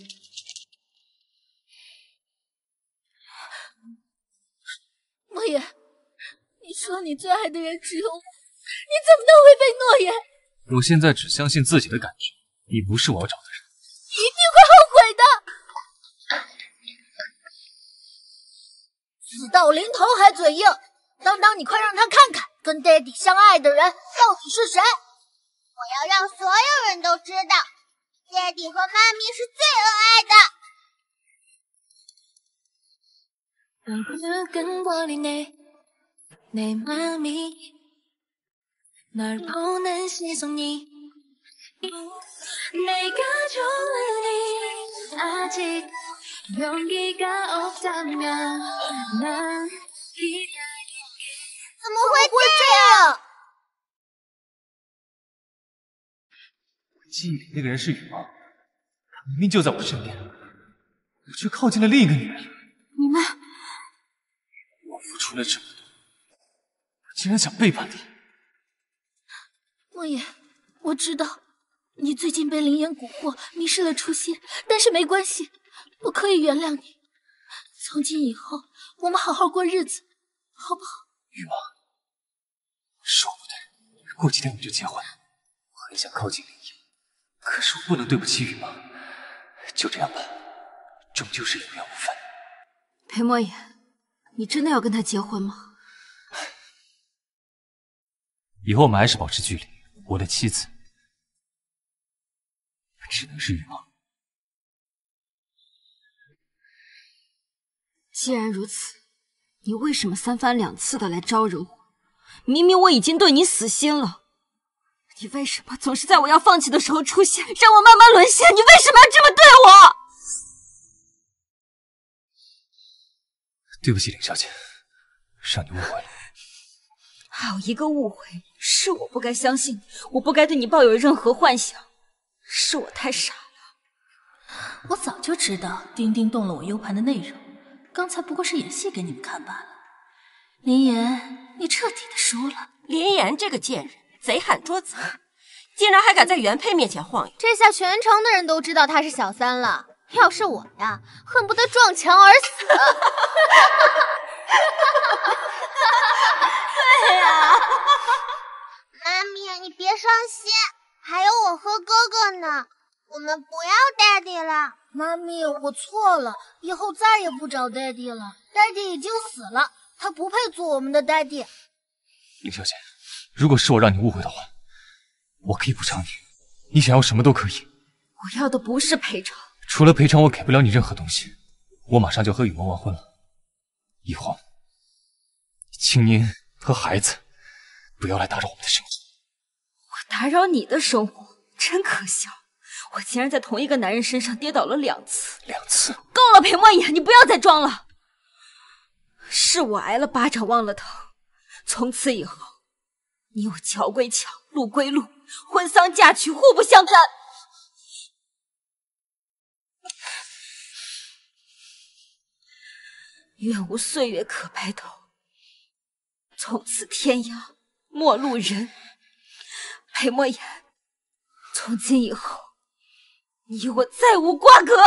莫言，你说你最爱的人只有我，你怎么能违背诺言？ 我现在只相信自己的感觉，你不是我要找的人， 一定会后悔的。 死到临头还嘴硬，当当，你快让他看看跟爹地相爱的人到底是谁！ 我要让所有人都知道，爹地和妈咪是最恩爱的。 끈끈거리네 내 맘이 널 보는 시선이 내가 좋으니 아직 용기가 없다면 난 怎么会这样？ 记忆里那个人是羽毛，他明明就在我身边，我却靠近了另一个女人。 你们。 我付出了这么多，我竟然想背叛他！ 莫言，我知道你最近被林言蛊惑，迷失了初心，但是没关系，我可以原谅你。从今以后，我们好好过日子，好不好？ 羽毛，说不对，过几天我们就结婚。我很想靠近林言，可是我不能对不起羽毛。就这样吧，终究是有缘无分。 裴莫言。 你真的要跟他结婚吗？ 以后我们还是保持距离。我的妻子只能是羽毛。 既然如此，你为什么三番两次的来招惹我？明明我已经对你死心了，你为什么总是在我要放弃的时候出现，让我慢慢沦陷？你为什么要这么对我？ 对不起，林小姐，让你误会了。 还有一个误会，是我不该相信，我不该对你抱有任何幻想，是我太傻了。 我早就知道丁丁动了我 U 盘的内容，刚才不过是演戏给你们看罢了。林言，你彻底的输了。 林言这个贱人，贼喊捉贼，竟然还敢在原配面前晃悠。 这下全城的人都知道她是小三了。 要是我呀，恨不得撞墙而死。 对呀，妈咪，你别伤心，还有我和哥哥呢，我们不要 daddy 了。 妈咪，我错了，以后再也不找 daddy 了。daddy 已经死了，他不配做我们的 daddy。 林小姐，如果是我让你误会的话，我可以补偿你，你想要什么都可以。 我要的不是赔偿。 除了赔偿，我给不了你任何东西。我马上就和雨萌完婚了，以后，请您和孩子不要来打扰我们的生活。 我打扰你的生活，真可笑！我竟然在同一个男人身上跌倒了2次。 2次？ 够了，裴莫言，你不要再装了。是我挨了巴掌忘了疼，从此以后，你我桥归桥，路归路，婚丧嫁娶互不相干。 愿无岁月可白头，从此天涯陌路人。裴莫言，从今以后，你我再无瓜葛。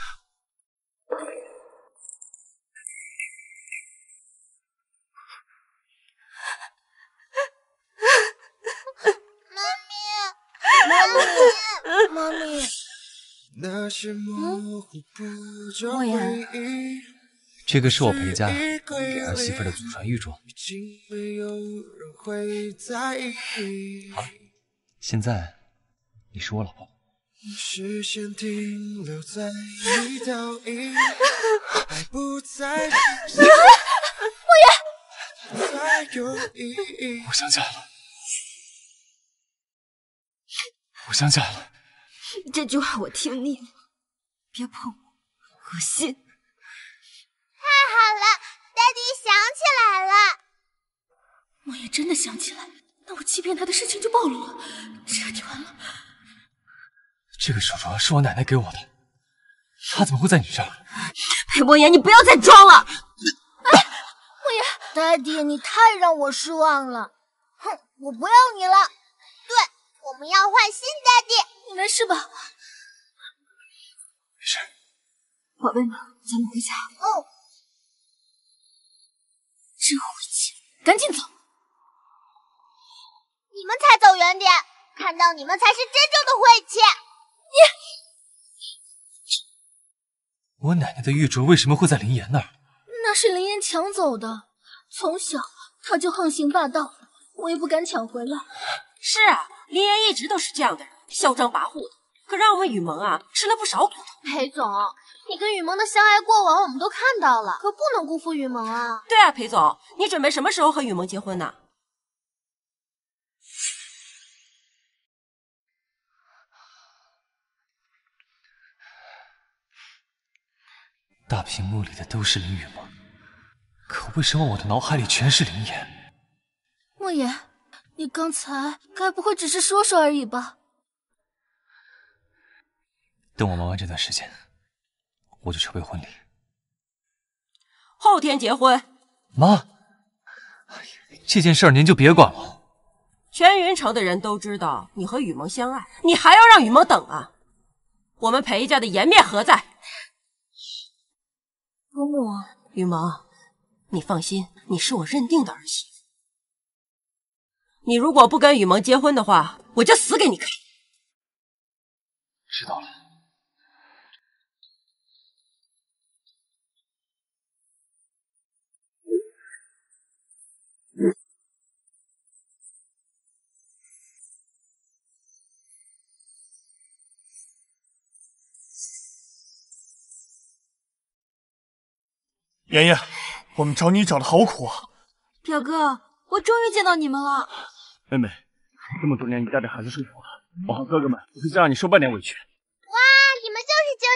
妈咪， 莫言。 这个是我裴家给儿媳妇的祖传玉镯。好，现在你是我老婆。 视线停留在你倒影，爱不再是再有意义。 我想起来了，我想起来了。 这句话我听腻了，别碰我，恶心。 太好了，爹地想起来了。 莫言真的想起来，那我欺骗他的事情就暴露了，这就完了。 这个手镯是我奶奶给我的，她怎么会在你这儿？ 裴莫言，你不要再装了！ 莫言，爹地，你太让我失望了。哼，我不要你了。 对，我们要换新爹地。 你没事吧？ 没事。 宝贝们，咱们回家。 哦。 真晦气，赶紧走。 你们才走远点，看到你们才是真正的晦气。 我奶奶的玉镯为什么会在林岩那儿？ 那是林岩抢走的，从小他就横行霸道，我也不敢抢回来。 是啊，林岩一直都是这样的人，嚣张跋扈的，可让我们雨萌啊吃了不少苦头。 裴总，你跟雨萌的相爱过往我们都看到了，可不能辜负雨萌啊。 对啊，裴总，你准备什么时候和雨萌结婚呢？ 大屏幕里的都是林雨萌，可为什么我的脑海里全是林岩？ 莫言，你刚才该不会只是说说而已吧？ 等我忙完这段时间，我就筹备婚礼。 后天结婚。 妈，这件事儿您就别管了。 全云城的人都知道你和雨萌相爱，你还要让雨萌等啊？我们裴家的颜面何在？ 伯母， 雨萌，你放心，你是我认定的儿媳妇。你如果不跟雨萌结婚的话，我就死给你看。 知道了。 妍妍，我们找你找的好苦啊！ 表哥，我终于见到你们了。 妹妹，这么多年你带着孩子受苦了，我和哥哥们不会再让你受半点委屈。 哇，你们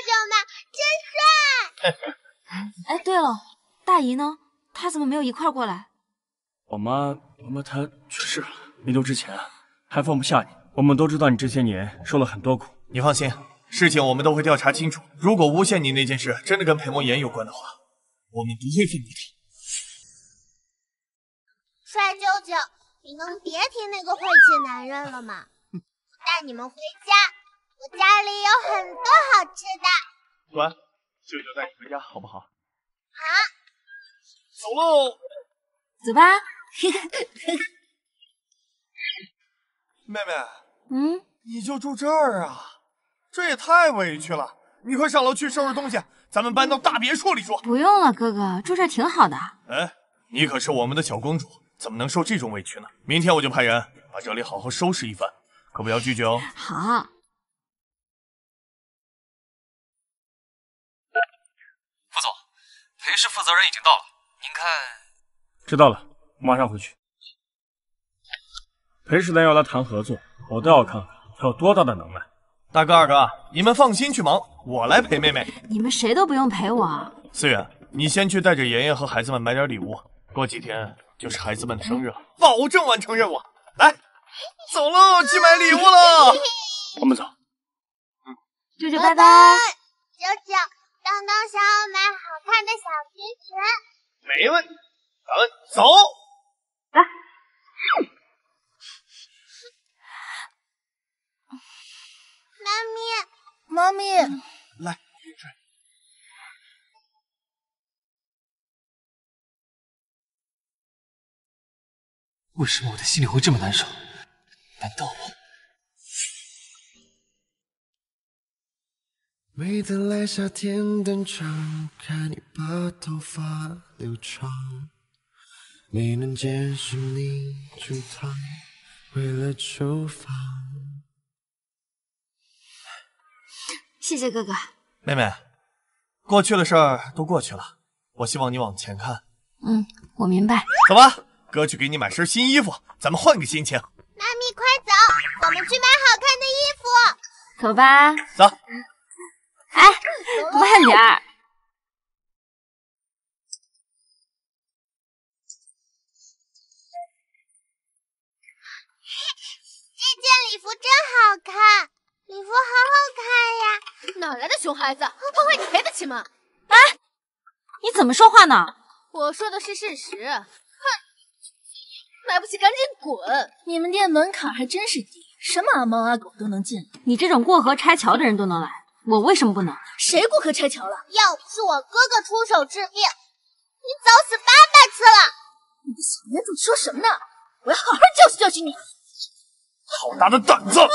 就是舅舅们，真帅！ 哎，对了，大姨呢？她怎么没有一块过来？ 我妈她去世了，临走之前还放不下你。我们都知道你这些年受了很多苦， 你放心，事情我们都会调查清楚。如果诬陷你那件事真的跟裴莫言有关的话，我们不会放过他。 帅舅舅，你能别提那个晦气男人了吗？我带你们回家，我家里有很多好吃的。 端，舅舅带你回家好不好？ 好， 走喽。 走吧。 妹妹， 你就住这儿啊？这也太委屈了。你快上楼去收拾东西，咱们搬到大别墅里住。 不用了，哥哥，住这儿挺好的。 哎，你可是我们的小公主，怎么能受这种委屈呢？明天我就派人把这里好好收拾一番，可不要拒绝哦。 好。 副总，裴氏负责人已经到了，您看。 知道了，马上回去。裴世丹要来谈合作，我倒要看看他有多大的能耐。 大哥、二哥，你们放心去忙，我来陪妹妹。 你们谁都不用陪我。 思远，你先去带着妍妍和孩子们买点礼物，过几天就是孩子们的生日了，保证完成任务。来，走喽，去买礼物了。 我们走。 舅舅拜拜。 舅舅，当当想要买好看的小裙裙。 没问题，咱们走。 来。 妈咪， 来， 为什么我的心里会这么难受？难道我…… 每当来夏天登场，看你把头发留长，没能见识你煮汤，为了厨房。 谢谢哥哥。 妹妹，过去的事儿都过去了，我希望你往前看。 我明白。 走吧，哥去给你买身新衣服，咱们换个心情。 妈咪，快走，我们去买好看的衣服。 走吧。 走。 哎，慢点儿。 这件礼服真好看，礼服好好看呀！ 哪来的熊孩子，破坏你赔得起吗？ 哎，你怎么说话呢？ 我说的是事实。哼，买不起赶紧滚！ 你们店门槛还真是低，什么阿猫阿狗都能进来。 你这种过河拆桥的人都能来，我为什么不能？ 谁过河拆桥了？ 要不是我哥哥出手治病，你早死800次了！ 你个小野种说什么呢？我要好好教训教训你！ 好大的胆子！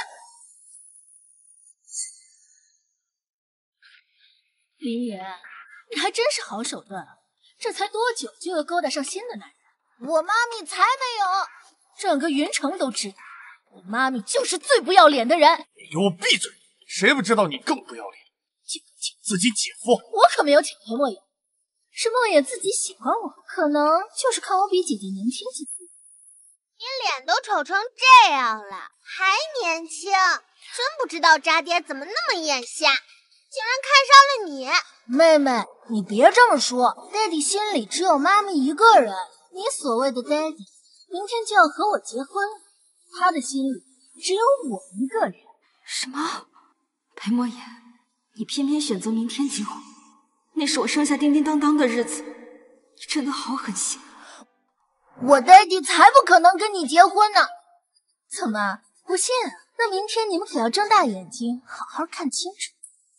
林远，你还真是好手段，这才多久就要勾搭上新的男人？我妈咪才没有，整个云城都知道，我妈咪就是最不要脸的人。 你给我闭嘴！谁不知道你更不要脸？竟敢请自己姐夫！ 我可没有请裴莫言，是莫言自己喜欢我，可能就是看我比姐姐年轻几岁。 你脸都丑成这样了，还年轻，真不知道渣爹怎么那么眼瞎，竟然看上了你。 妹妹，你别这么说，爹地心里只有妈咪一个人。你所谓的爹地，明天就要和我结婚了，他的心里只有我一个人。 什么？裴莫言，你偏偏选择明天结婚，那是我生下叮叮当当的日子，你真的好狠心。 我爹地才不可能跟你结婚呢！ 怎么不信啊？那明天你们可要睁大眼睛，好好看清楚。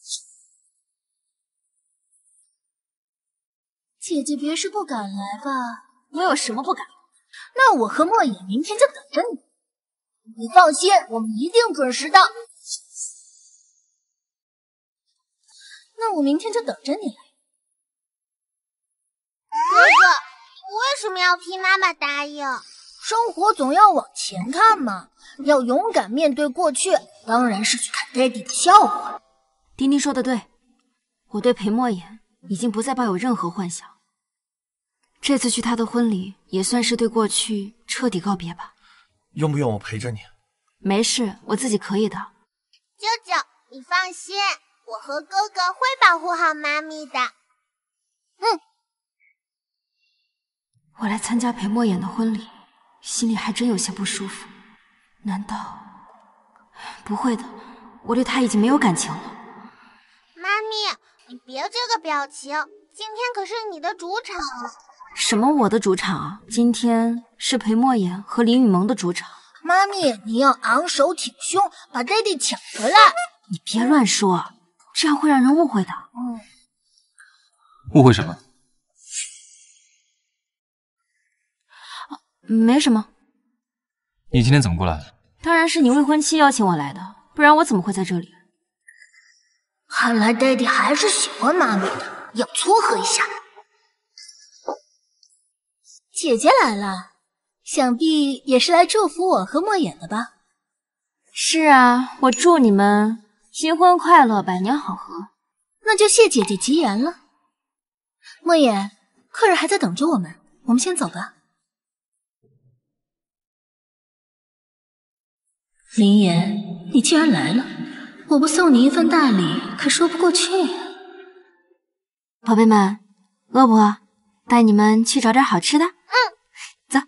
姐姐别是不敢来吧？ 我有什么不敢？ 那我和莫言明天就等着你。 你放心，我们一定准时到。 那我明天就等着你来。 哥哥，你为什么要替妈妈答应？ 生活总要往前看嘛，要勇敢面对过去，当然是去看爹地的笑话。 丁丁说的对，我对裴莫言已经不再抱有任何幻想。这次去他的婚礼，也算是对过去彻底告别吧。 用不用我陪着你？ 没事，我自己可以的。 舅舅，你放心，我和哥哥会保护好妈咪的。 我来参加裴莫言的婚礼，心里还真有些不舒服。难道……不会的，我对他已经没有感情了。 妈咪，你别这个表情，今天可是你的主场。 什么我的主场啊？今天是裴莫言和林雨萌的主场。 妈咪，你要昂首挺胸，把爹地抢回来。 你别乱说，这样会让人误会的。 误会什么？ 没什么。 你今天怎么过来了？ 当然是你未婚妻邀请我来的，不然我怎么会在这里？ 看来爹地还是喜欢妈咪的，要撮合一下。 姐姐来了，想必也是来祝福我和莫言的吧？ 是啊，我祝你们新婚快乐，百年好合。 那就谢姐姐吉言了。莫言，客人还在等着我们，我们先走吧。林言，你既然来了，我不送你一份大礼，可说不过去呀。 宝贝们，饿不饿？带你们去找点好吃的。走。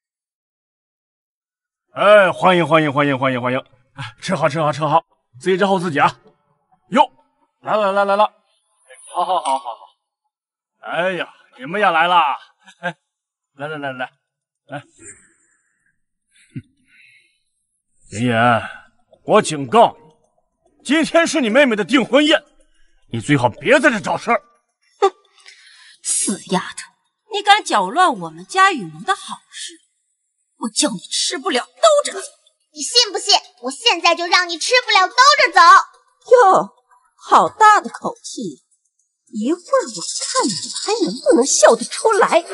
哎，欢迎欢迎欢迎欢迎欢迎！吃好吃好吃好，自己照顾自己啊！哟，来了来了来了！好好好好好！哎呀，你们也来啦！哎，来来来来来！林言，我警告你，今天是你妹妹的订婚宴，你最好别在这找事儿。 哼，死丫头，你敢搅乱我们家雨萌的好事，我叫你吃不了兜着走！ 你信不信？我现在就让你吃不了兜着走！ 哟，好大的口气！一会儿我看你们还能不能笑得出来。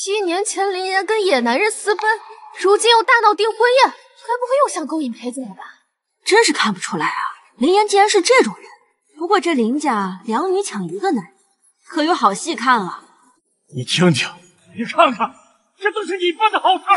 7年前林岩跟野男人私奔，如今又大闹订婚宴，该不会又想勾引裴总了吧？ 真是看不出来啊，林岩竟然是这种人。不过这林家2女抢1个男人，可有好戏看了。 你听听，你看看，这都是你办的好事。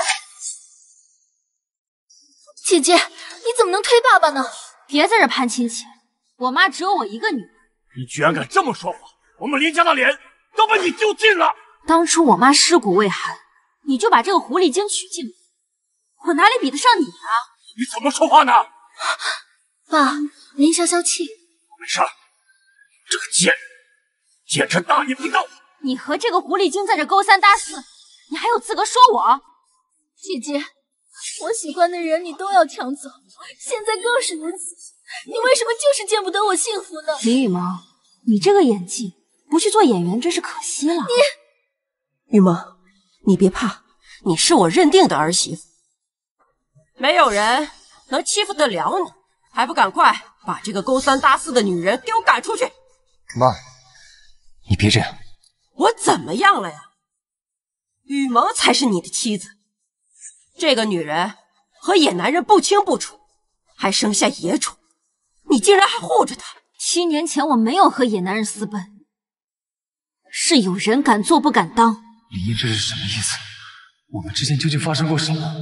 姐姐，你怎么能推爸爸呢？ 别在这攀亲戚，我妈只有我一个女儿。 你居然敢这么说话，我们林家的脸都被你丢尽了。 当初我妈尸骨未寒，你就把这个狐狸精娶进门，我哪里比得上你啊？ 你怎么说话呢？ 爸，您消消气。 没事，这个贱人简直大逆不道！ 你和这个狐狸精在这勾三搭四，你还有资格说我？ 姐姐，我喜欢的人你都要抢走，现在更是如此，你为什么就是见不得我幸福呢？ 林雨萌，你这个演技不去做演员真是可惜了。 雨萌，你别怕，你是我认定的儿媳妇，没有人能欺负得了你，还不赶快把这个勾三搭四的女人给我赶出去！ 妈，你别这样。 我怎么样了呀？雨萌才是你的妻子，这个女人和野男人不清不楚，还生下野种，你竟然还护着她。 7年前我没有和野男人私奔，是有人敢做不敢当。 李毅这是什么意思？我们之间究竟发生过什么？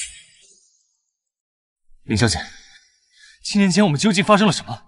林小姐，7年前我们究竟发生了什么？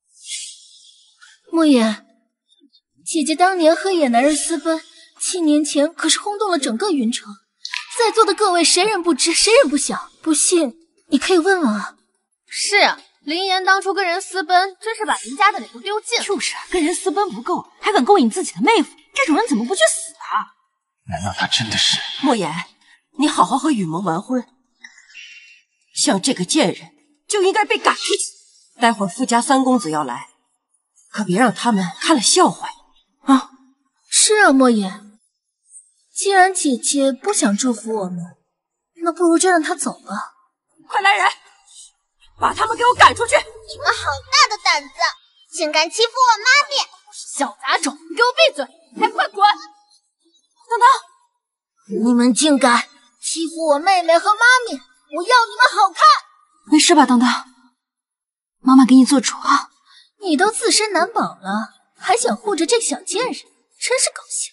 莫言，姐姐当年和野男人私奔，7年前可是轰动了整个云城，在座的各位谁人不知，谁人不晓？不信你可以问问啊。 是啊，林岩当初跟人私奔，真是把林家的脸都丢尽了。 就是啊，跟人私奔不够，还敢勾引自己的妹夫，这种人怎么不去死啊？ 难道他真的是？ 莫言，你好好和雨萌完婚，像这个贱人就应该被赶出去。待会儿富家3公子要来，可别让他们看了笑话啊！ 是啊，莫言，既然姐姐不想祝福我们，那不如就让她走吧。 快来人，把他们给我赶出去！ 你们好大的胆子，竟敢欺负我妈咪！ 小杂种，你给我闭嘴，还不快滚！ 等等，你们竟敢欺负我妹妹和妈咪，我要你们好看！ 没事吧，当当？妈妈给你做主啊！ 你都自身难保了，还想护着这个小贱人，真是搞笑。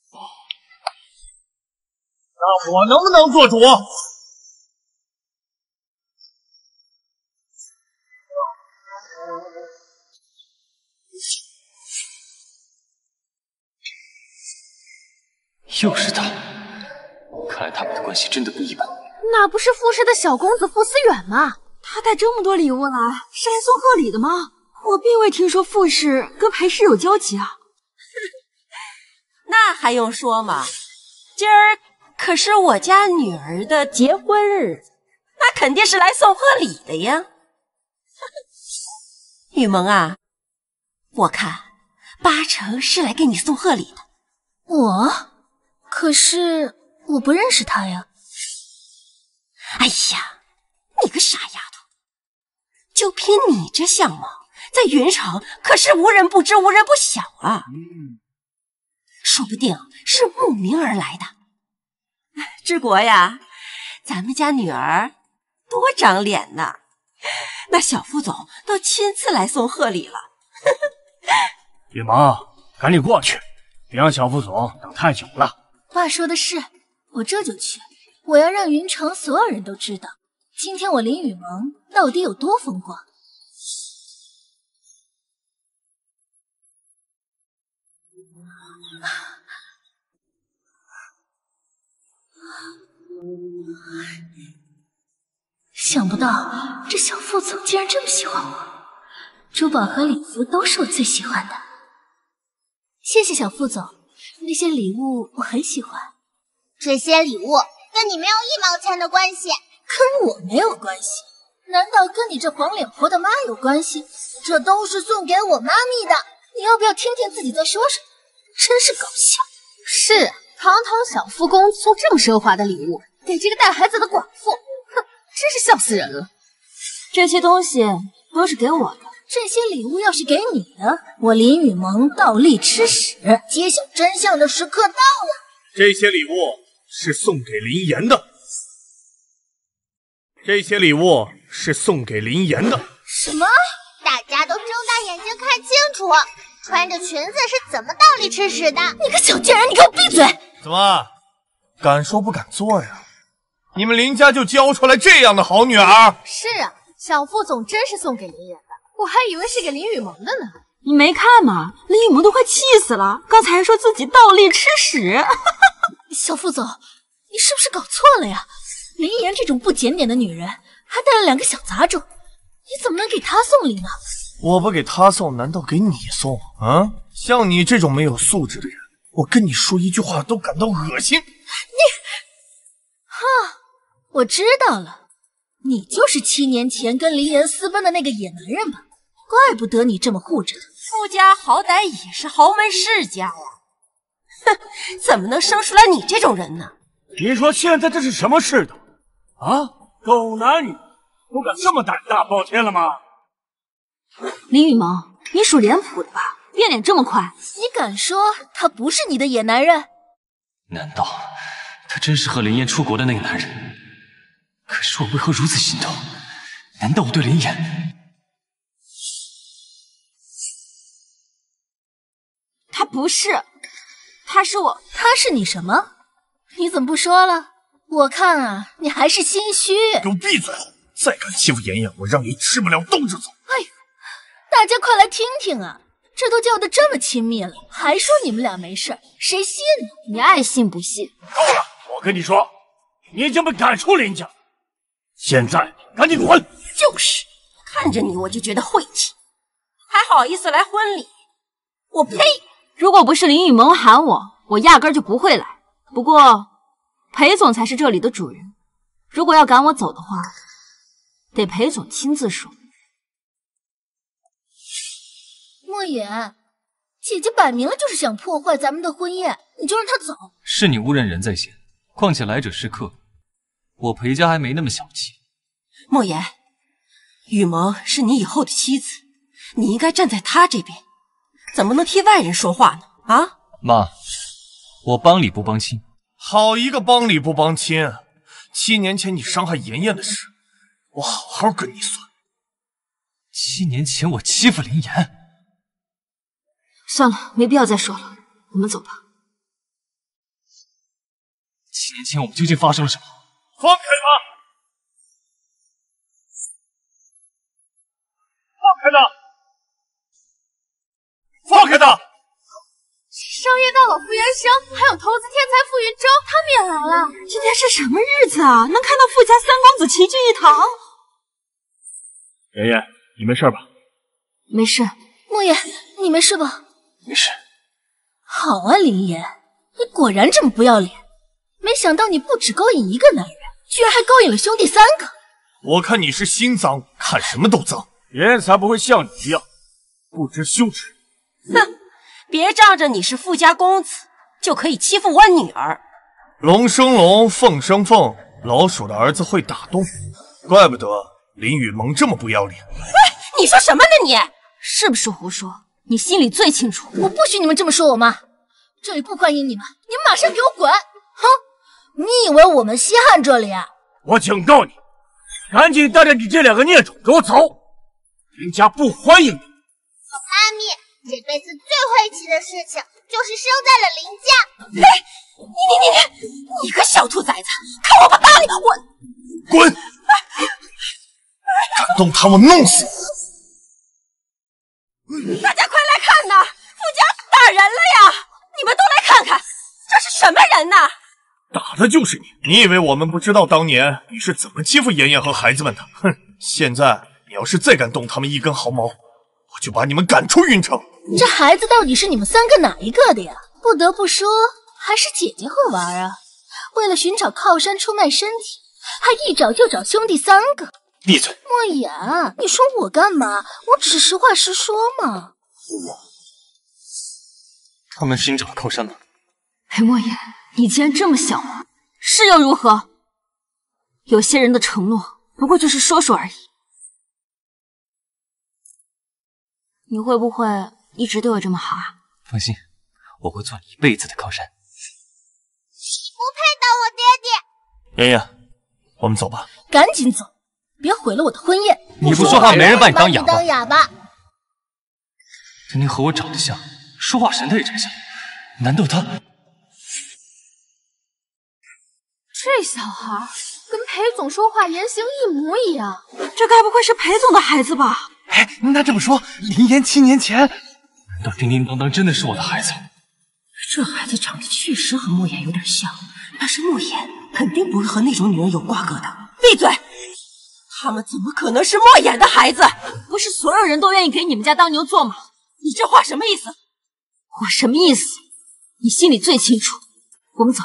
那我能不能做主？ 又是他，看来他们的关系真的不一般。 那不是傅氏的小公子傅思远吗？ 他带这么多礼物来，是来送贺礼的吗？我并未听说傅氏跟裴氏有交集啊。 那还用说吗？今儿可是我家女儿的结婚日，那肯定是来送贺礼的呀。雨萌啊，我看8成是来给你送贺礼的。 可是我不认识他呀。 哎呀，你个傻丫头，就凭你这相貌，在云城可是无人不知无人不晓啊。说不定是慕名而来的。治国呀，咱们家女儿多长脸呐，那小副总都亲自来送贺礼了。 雨萌，赶紧过去，别让小副总等太久了。 爸说的是，我这就去。我要让云城所有人都知道，今天我林雨萌到底有多风光。想不到这小副总竟然这么喜欢我，珠宝和礼服都是我最喜欢的。谢谢小副总，那些礼物我很喜欢。 这些礼物跟你没有1毛钱的关系， 跟我没有关系？难道跟你这黄脸婆的妈有关系？这都是送给我妈咪的，你要不要听听自己在说什么？真是搞笑。 是啊，堂堂小富公送这么奢华的礼物给这个带孩子的寡妇，哼，真是笑死人了。 这些东西都是给我的， 这些礼物要是给你的，我林雨萌倒立吃屎，揭晓真相的时刻到了。 这些礼物是送给林岩的，这些礼物是送给林岩的。 什么？ 大家都睁大眼睛看清楚，穿着裙子是怎么倒立吃屎的？ 你个小贱人，你给我闭嘴！ 怎么，敢说不敢做呀？你们林家就教出来这样的好女儿？ 是啊，小副总真是送给林岩的，我还以为是给林雨萌的呢。 你没看吗？林雨萌都快气死了，刚才还说自己倒立吃屎。 小副总，你是不是搞错了呀？林岩这种不检点的女人，还带了2个小杂种，你怎么能给她送礼呢？ 我不给她送，难道给你送啊？像你这种没有素质的人，我跟你说一句话都感到恶心。 我知道了，你就是7年前跟林岩私奔的那个野男人吧？怪不得你这么护着他。 傅家好歹也是豪门世家呀，哼，怎么能生出来你这种人呢？ 你说现在这是什么世道啊？狗男女都敢这么胆大包天了吗？ 林雨萌，你属脸谱的吧？变脸这么快？ 你敢说他不是你的野男人？ 难道他真是和林岩出国的那个男人？可是我为何如此心动？难道我对林岩…… 他不是，他是我。 他是你什么？你怎么不说了？我看啊，你还是心虚。 给我闭嘴！再敢欺负妍妍，我让你吃不了兜着走。 哎呀，大家快来听听啊！这都叫得这么亲密了，还说你们俩没事，谁信呢？ 你爱信不信。 够了！我跟你说，你已经被赶出林家，现在赶紧滚！ 就是，看着你我就觉得晦气，还好意思来婚礼？我呸！ 如果不是林雨萌喊我，我压根儿就不会来。不过，裴总才是这里的主人，如果要赶我走的话，得裴总亲自说。 莫言，姐姐摆明了就是想破坏咱们的婚宴，你就让她走？ 是你误认人在先，况且来者是客，我裴家还没那么小气。 莫言，雨萌是你以后的妻子，你应该站在她这边，怎么能替外人说话呢？啊， 妈，我帮理不帮亲。 好一个帮理不帮亲！7年前你伤害妍妍的事，我好好跟你算。 7年前我欺负林岩。 算了，没必要再说了，我们走吧。 7年前我们究竟发生了什么？ 放开他！放开他！放开他！ 商业大佬傅元生，还有投资天才傅云舟，他们也来了。 今天是什么日子啊？能看到傅家三公子齐聚一堂。 妍妍，你没事吧？ 没事。 莫言，你没事吧？ 没事。 好啊，林岩，你果然这么不要脸！没想到你不只勾引一个男人，居然还勾引了兄弟3个。 我看你是心脏，看什么都脏。 妍妍才不会像你一样不知羞耻。 哼！别仗着你是富家公子就可以欺负我女儿。 龙生龙，凤生凤，老鼠的儿子会打洞，怪不得林雨萌这么不要脸。 喂，你说什么呢你？ 是不是胡说？你心里最清楚。 我不许你们这么说我妈，这里不欢迎你们，你们马上给我滚！哼，你以为我们稀罕这里啊？ 我警告你，赶紧带着你这2个孽种给我走，林家不欢迎你。 妈咪，这辈子最晦气的事情就是生在了林家。 嘿，你个小兔崽子，看我不打你！我滚！敢动他，我弄死你！大家快来看呐，傅家打人了呀！你们都来看看，这是什么人呐？ 打的就是你！你以为我们不知道当年你是怎么欺负妍妍和孩子们的？哼！现在你要是再敢动他们一根毫毛，我就把你们赶出云城。 这孩子到底是你们3个哪一个的呀？不得不说，还是姐姐会玩啊！为了寻找靠山出卖身体，还一找就找兄弟3个。 闭嘴！ 莫言，你说我干嘛？我只是实话实说嘛。 他们寻找了靠山吗？ 裴莫言，你既然这么想我，是又如何？有些人的承诺不过就是说说而已。你会不会一直对我这么好啊？ 放心，我会做你一辈子的靠山。 你不配当我妍妍，我们走吧。 赶紧走，别毁了我的婚宴。 你不说话，没人把你当哑巴。 当哑巴。 丁丁和我长得像，说话神态也真像，难道他？ 这小孩跟裴总说话言行一模一样， 这该不会是裴总的孩子吧？ 哎，那这么说，林岩7年前， 难道叮叮当当真的是我的孩子？ 这孩子长得确实和莫言有点像，但是莫言肯定不会和那种女人有瓜葛的。闭嘴！他们怎么可能是莫言的孩子？ 不是所有人都愿意给你们家当牛做马，你这话什么意思？我什么意思？你心里最清楚。我们走。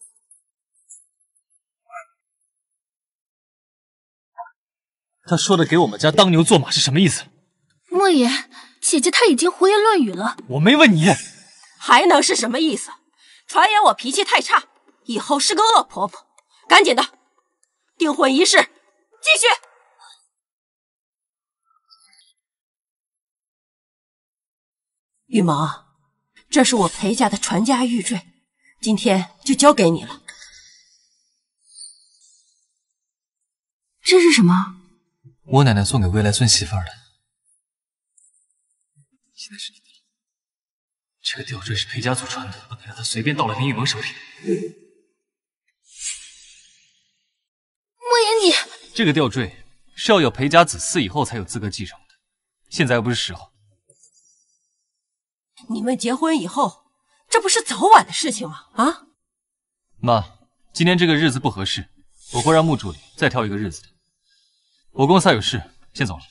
他说的给我们家当牛做马是什么意思？ 莫言，姐姐她已经胡言乱语了。 我没问你， 还能是什么意思？传言我脾气太差，以后是个恶婆婆。赶紧的，订婚仪式继续。羽毛，这是我裴家的传家玉坠，今天就交给你了。 这是什么？ 我奶奶送给未来孙媳妇儿的，现在是你的了。这个吊坠是裴家祖传的，不能让她随便到了林雨萌手里。 莫言，你这个吊坠是要有裴家子嗣以后才有资格继承的，现在又不是时候。 你们结婚以后，这不是早晚的事情吗？啊， 妈，今天这个日子不合适，我会让穆助理再挑一个日子的。我公司还有事，先走了。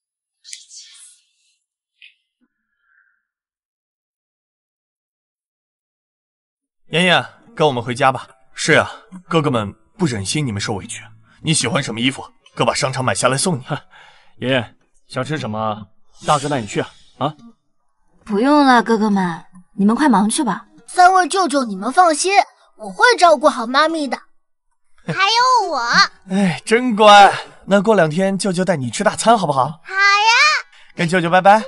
妍妍，跟我们回家吧。是啊，哥哥们不忍心你们受委屈。你喜欢什么衣服，哥把商场买下来送你。 妍妍，想吃什么，大哥带你去啊！啊， 不用了，哥哥们，你们快忙去吧。 三位舅舅，你们放心，我会照顾好妈咪的。还有我。 哎，真乖。那过2天舅舅带你吃大餐，好不好？ 好呀。 跟舅舅拜拜。 拜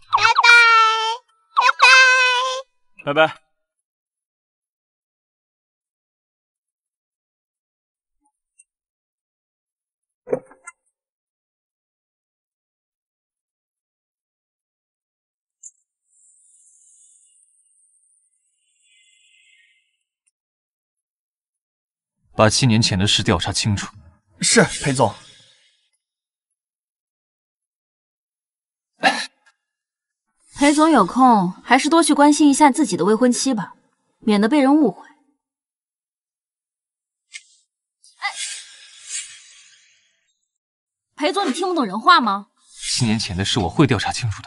拜。 拜拜。 把7年前的事调查清楚。 是，裴总。 裴总有空还是多去关心一下自己的未婚妻吧，免得被人误会。裴总，你听不懂人话吗 7年前的事我会调查清楚的。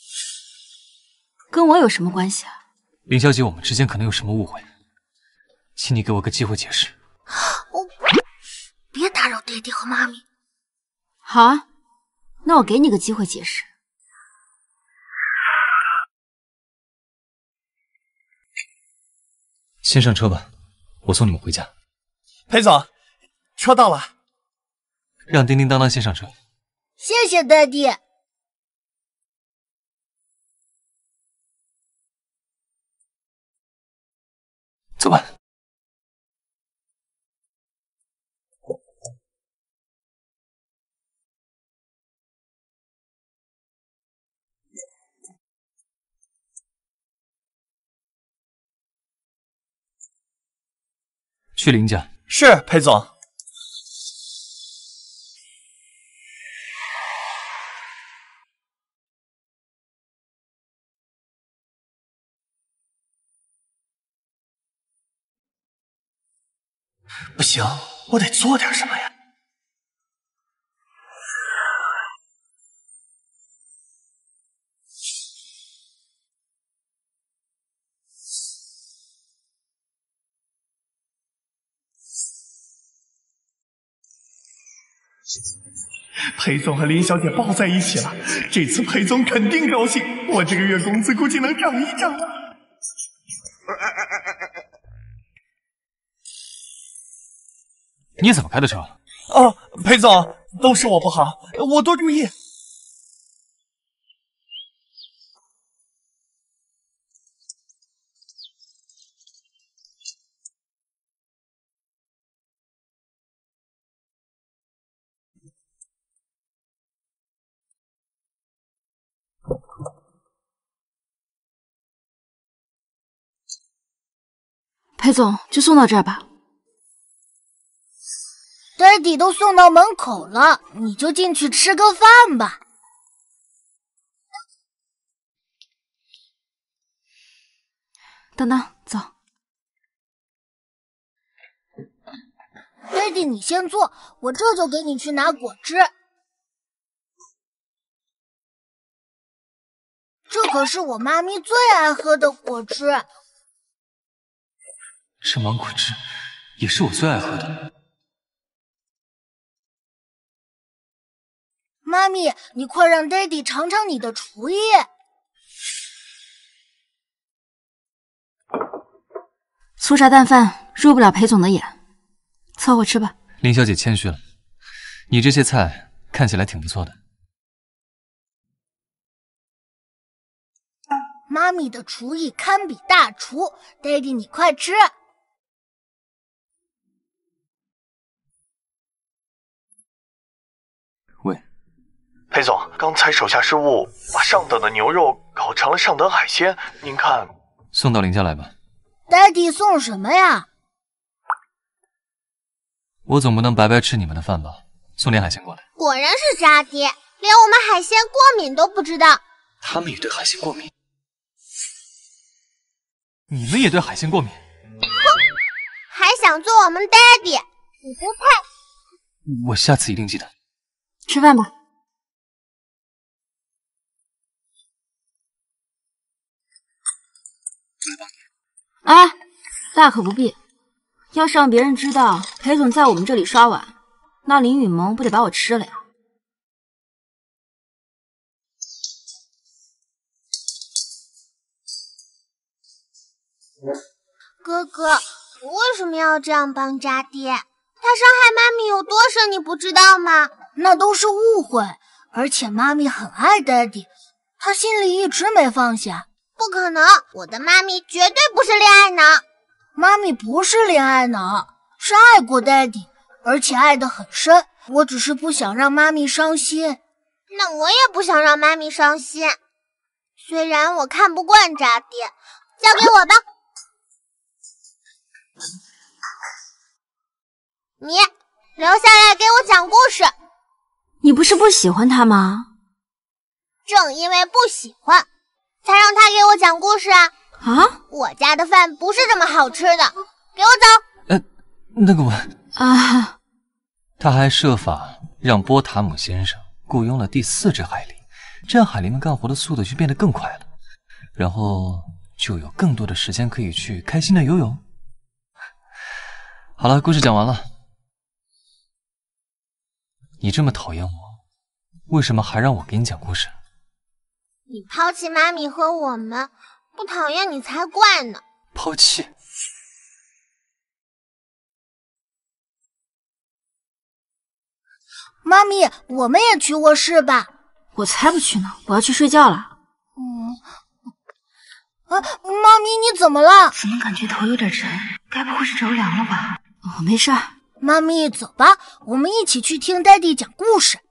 跟我有什么关系啊？ 林小姐，我们之间可能有什么误会，请你给我个机会解释。 别打扰爹爹和妈咪。 好啊，那我给你个机会解释。 先上车吧，我送你们回家。 裴总，车到了。 让叮叮当当先上车。 谢谢爹地。 走吧。去林家。 是，裴总。不行，我得做点什么呀。裴总和林小姐抱在一起了，这次裴总肯定高兴，我这个月工资估计能涨一涨了。 你怎么开的车？ 哦，裴总，都是我不好，我多注意。 裴总，就送到这儿吧。 爹地都送到门口了，你就进去吃个饭吧。 等等，走。 爹地，你先坐，我这就给你去拿果汁。这可是我妈咪最爱喝的果汁。 这芒果汁也是我最爱喝的。 妈咪，你快让爹地尝尝你的厨艺。 粗茶淡饭入不了裴总的眼，凑合吃吧。 林小姐谦虚了，你这些菜看起来挺不错的。 妈咪的厨艺堪比大厨，爹地你快吃。 喂， 裴总，刚才手下失误，把上等的牛肉搞成了上等海鲜，您看。 送到林家来吧。 爹地送什么呀？ 我总不能白白吃你们的饭吧？送点海鲜过来。 果然是渣爹，连我们海鲜过敏都不知道。 他们也对海鲜过敏？你们也对海鲜过敏？ 还想做我们爹地，你不配！ 我下次一定记得。 吃饭吧。哎，大可不必。要是让别人知道裴总在我们这里刷碗，那林雨萌不得把我吃了呀？ 哥哥，你为什么要这样帮渣爹？他伤害妈咪有多深，你不知道吗？ 那都是误会，而且妈咪很爱爹地，她心里一直没放下。 不可能，我的妈咪绝对不是恋爱脑。 妈咪不是恋爱脑，是爱过爹地，而且爱得很深。我只是不想让妈咪伤心。 那我也不想让妈咪伤心。虽然我看不惯渣爹，交给我吧。你留下来给我讲故事。 你不是不喜欢他吗？ 正因为不喜欢，才让他给我讲故事啊！ 啊！ 我家的饭不是这么好吃的，给我走！ 那个我啊， 他还设法让波塔姆先生雇佣了第4只海狸，这样海狸们干活的速度就变得更快了，然后就有更多的时间可以去开心的游泳。好了，故事讲完了。你这么讨厌我，为什么还让我给你讲故事？ 你抛弃妈咪和我们，不讨厌你才怪呢。 抛弃？ 妈咪，我们也去卧室吧。 我才不去呢，我要去睡觉了。 妈咪，你怎么了？ 怎么感觉头有点沉？该不会是着凉了吧？ 我没事。 妈咪，走吧，我们一起去听爹地讲故事。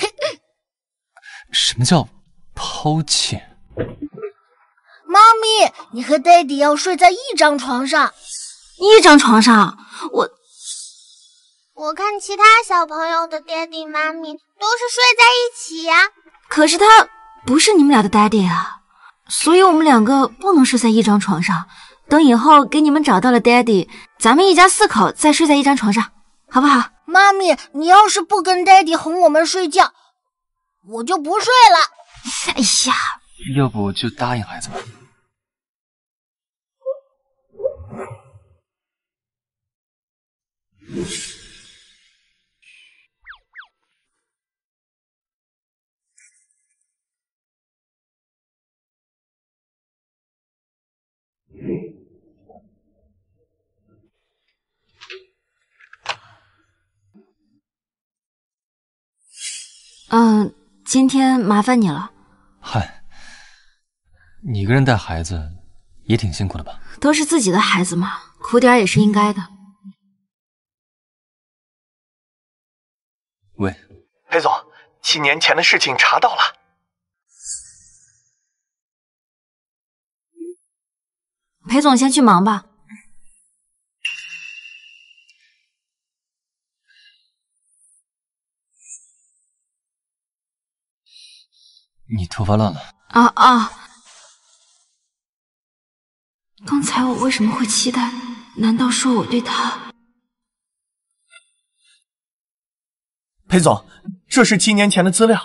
什么叫抛弃？ 妈咪，你和爹地要睡在一张床上。 一张床上？ 我看其他小朋友的爹地妈咪都是睡在一起呀。 可是他不是你们俩的爹地啊，所以我们两个不能睡在一张床上。等以后给你们找到了爹地，咱们一家4口再睡在一张床上，好不好？ 妈咪，你要是不跟爹地哄我们睡觉，我就不睡了。 哎呀， 要不就答应孩子吧。 今天麻烦你了。 嗨，你一个人带孩子也挺辛苦的吧？ 都是自己的孩子嘛，苦点也是应该的。 喂， 裴总，7年前的事情查到了。 裴总先去忙吧。 你头发乱了。 刚才我为什么会期待？难道说我对他…… 裴总，这是7年前的资料。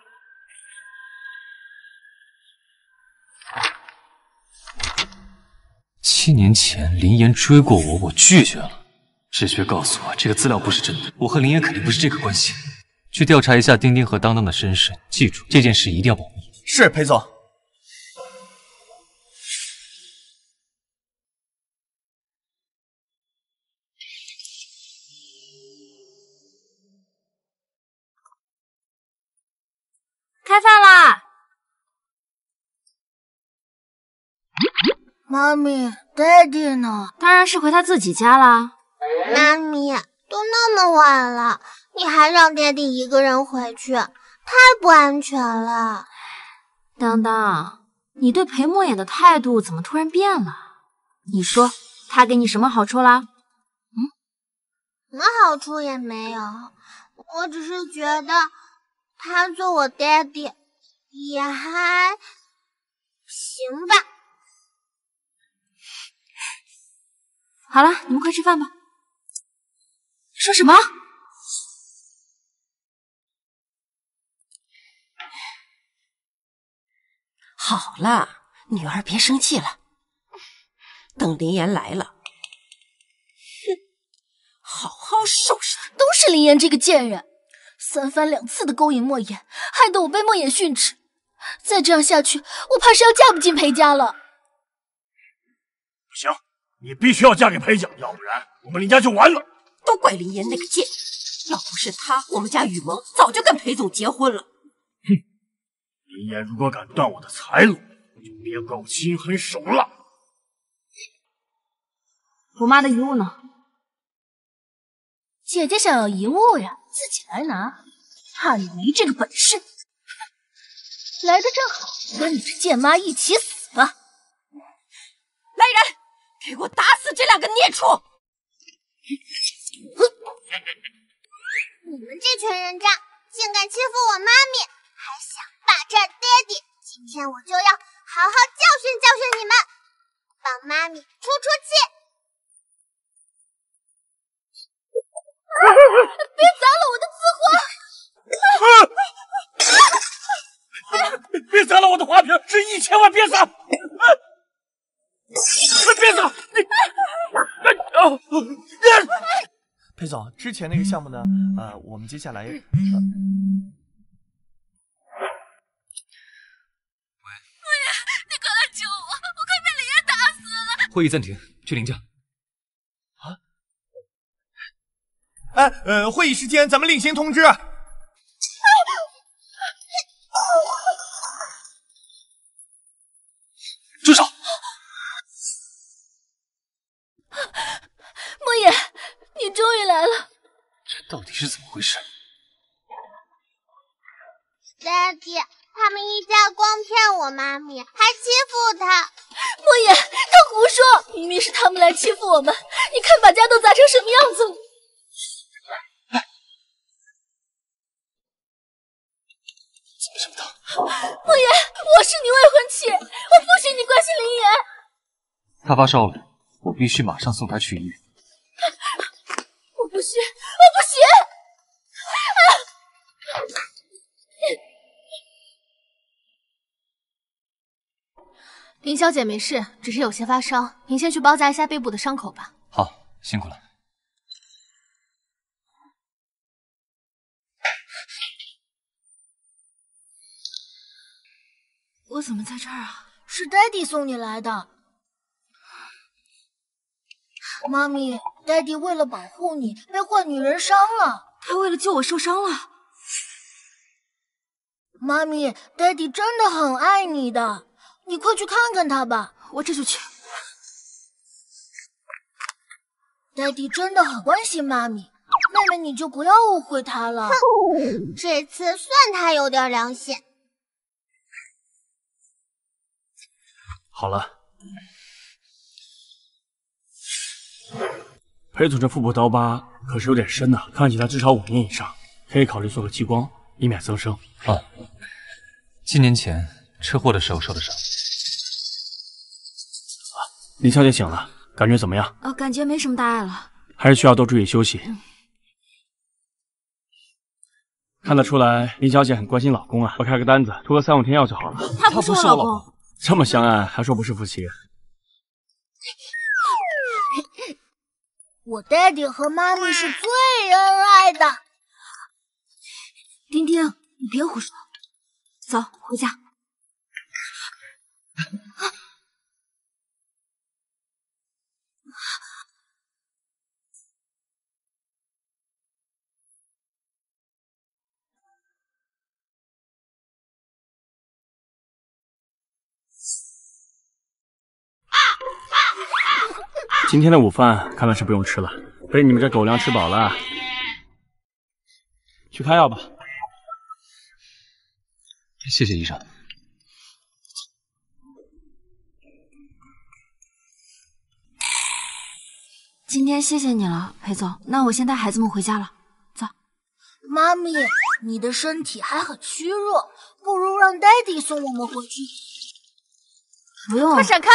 7年前林岩追过我，我拒绝了。直觉告诉我，这个资料不是真的，我和林岩肯定不是这个关系。去调查一下丁丁和当当的身世，记住这件事一定要保密。 是，裴总。 开饭啦！ 妈咪 ，Daddy 呢？ 当然是回他自己家啦。 妈咪，都那么晚了，你还让 Daddy 一个人回去，太不安全了。 当当，你对裴墨衍的态度怎么突然变了？你说他给你什么好处啦？ 什么好处也没有，我只是觉得他做我 Daddy 也还行吧。 好了，你们快吃饭吧。说什么？ 好了，女儿别生气了。等林岩来了，好好收拾他。 都是林岩这个贱人，3番2次的勾引莫言，害得我被莫言训斥。再这样下去，我怕是要嫁不进裴家了。 不行，你必须要嫁给裴家，要不然我们林家就完了。 都怪林岩那个贱，要不是他，我们家雨萌早就跟裴总结婚了。 哼，林岩如果敢断我的财路，就别怪我心狠手辣。 我妈的遗物呢？ 姐姐想要遗物呀，自己来拿，怕你没这个本事。来的正好，跟你这贱妈一起死吧！ 来人，给我打死这2个孽畜！ 你们这群人渣，竟敢欺负我妈咪，还想霸占爹地！今天我就要好好教训教训你们，帮妈咪出气！ 别砸了我的字画！ 别砸了我的花瓶，是1000万别砸！别砸！ 裴总，之前那个项目呢？我们接下来……喂， 莫言，你快来救我！我快被林岩打死了！ 会议暂停，去林家。 会议时间咱们另行通知。 住手！ 莫言，你终于来了。 这到底是怎么回事？ 爹地，他们一家光骗我妈咪，还欺负她。 莫言，他胡说，明明是他们来欺负我们。你看把家都砸成什么样子了。 怎么这么疼？ 莫言，我是你未婚妻，我不许你关心林岩。 他发烧了，我必须马上送他去医院。 我不许，我不许！ 林小姐没事，只是有些发烧，您先去包扎一下背部的伤口吧。 好，辛苦了。 我怎么在这儿啊？是 Daddy 送你来的。妈咪 ，Daddy 为了保护你，被坏女人伤了。 他为了救我受伤了。 妈咪 ，Daddy 真的很爱你的，你快去看看他吧。 我这就去。 Daddy 真的很关心妈咪，妹妹你就不要误会他了。 哼，这次算他有点良心。 好了，裴总这腹部刀疤可是有点深呐，看起来至少5年以上，可以考虑做个激光，以免增生。 7年前车祸的时候受的伤。 林小姐醒了，感觉怎么样？ 感觉没什么大碍了， 还是需要多注意休息。看得出来，林小姐很关心老公啊。我开个单子，涂个3、5天药就好了。 他不是我老公。 这么相爱，还说不是夫妻？ 我爹地和妈咪是最恩爱的。 丁丁，你别胡说，走，回家。 今天的午饭看来是不用吃了，被你们这狗粮吃饱了。去开药吧。 谢谢医生。 今天谢谢你了，裴总。那我先带孩子们回家了，走。 妈咪，你的身体还很虚弱，不如让 Daddy 送我们回去。 不用， 快闪开！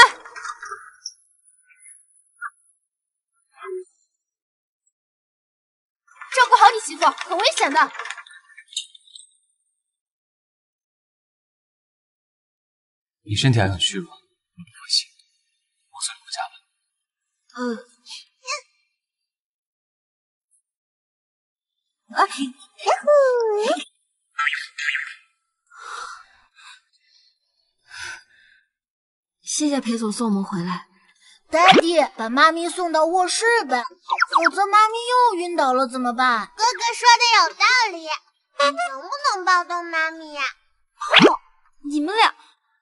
照顾好你媳妇，很危险的。 你身体还很虚弱，你不放心，我送你回家吧。 谢谢裴总送我们回来。 Daddy， 把妈咪送到卧室呗，否则妈咪又晕倒了怎么办？ 哥哥说的有道理，你能不能抱动妈咪呀？ 你们俩。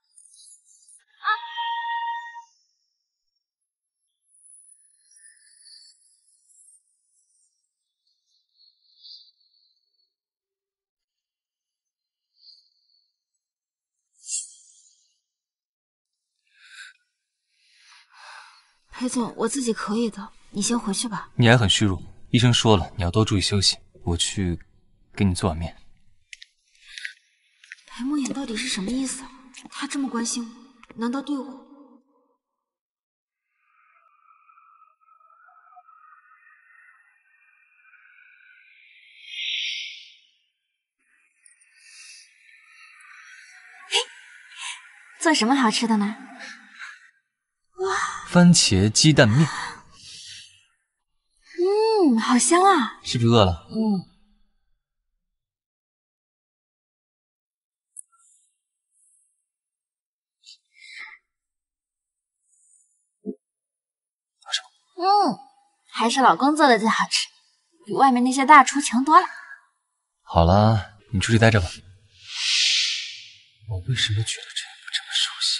裴总，我自己可以的，你先回去吧。 你还很虚弱，医生说了，你要多注意休息。我去给你做碗面。 裴梦妍到底是什么意思啊？他这么关心我，难道对我……做什么好吃的呢？哇， 番茄鸡蛋面。 好香啊！ 是不是饿了？ 还是老公做的最好吃，比外面那些大厨强多了。 好了，你出去待着吧。我为什么觉得这个这么熟悉？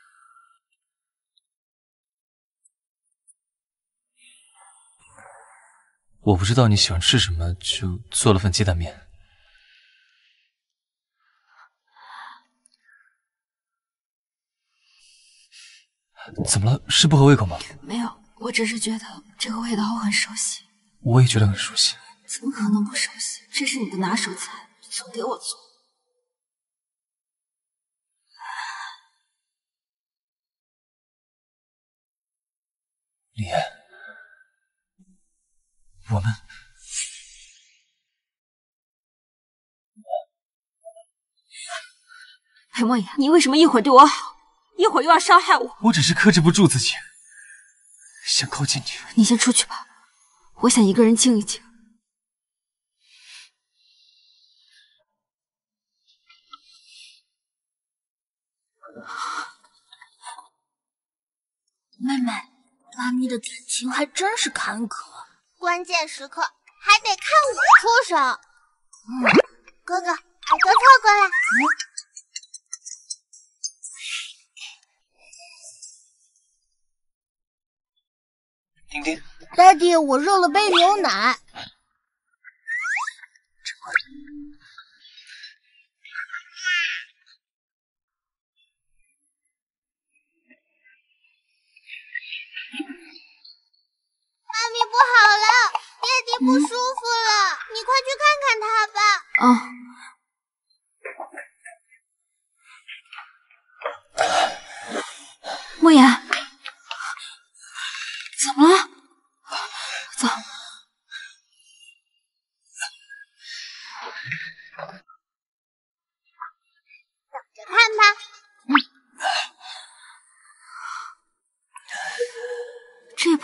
我不知道你喜欢吃什么，就做了份鸡蛋面。怎么了？是不合胃口吗？ 没有，我只是觉得这个味道我很熟悉。 我也觉得很熟悉。 怎么可能不熟悉？这是你的拿手菜，总给我做。 李岩，我们裴梦妍，你为什么一会儿对我好，一会儿又要伤害我？ 我只是克制不住自己，想靠近你。 你先出去吧，我想一个人静一静。 妹妹，妈咪的感情还真是坎坷， 关键时刻还得看我出手。哥哥，耳朵凑过来。 丁丁 ，Daddy， 我热了杯牛奶。 妈咪不好了，爹地不舒服了，你快去看看他吧。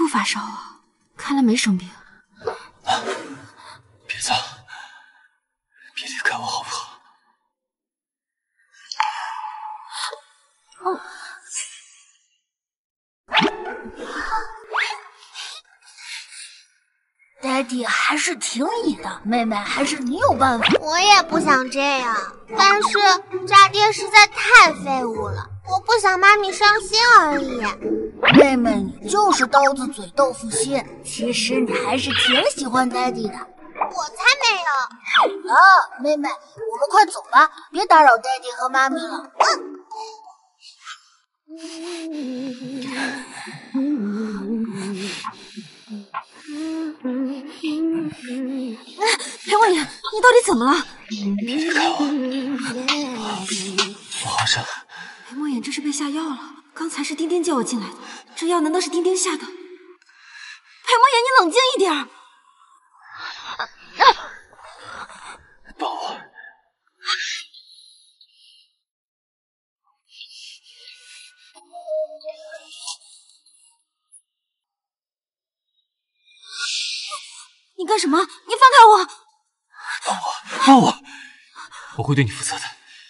发烧啊，看来没生病。 别走，别离开我好不好？ 哦。 Daddy 还是挺你的，妹妹还是你有办法。 我也不想这样，但是渣爹实在太废物了，我不想妈咪伤心而已。 妹妹，你就是刀子嘴豆腐心，其实你还是挺喜欢 Daddy 的。 我才没有。 好了，妹妹，我们快走吧，别打扰 Daddy 和妈咪了。 裴莫言，你到底怎么了？ 别离开我，我好伤。 裴莫言这是被下药了，刚才是丁丁叫我进来的，这药难道是丁丁下的？裴莫言，你冷静一点。 抱我。 你干什么？你放开我！ 抱我，我会对你负责的。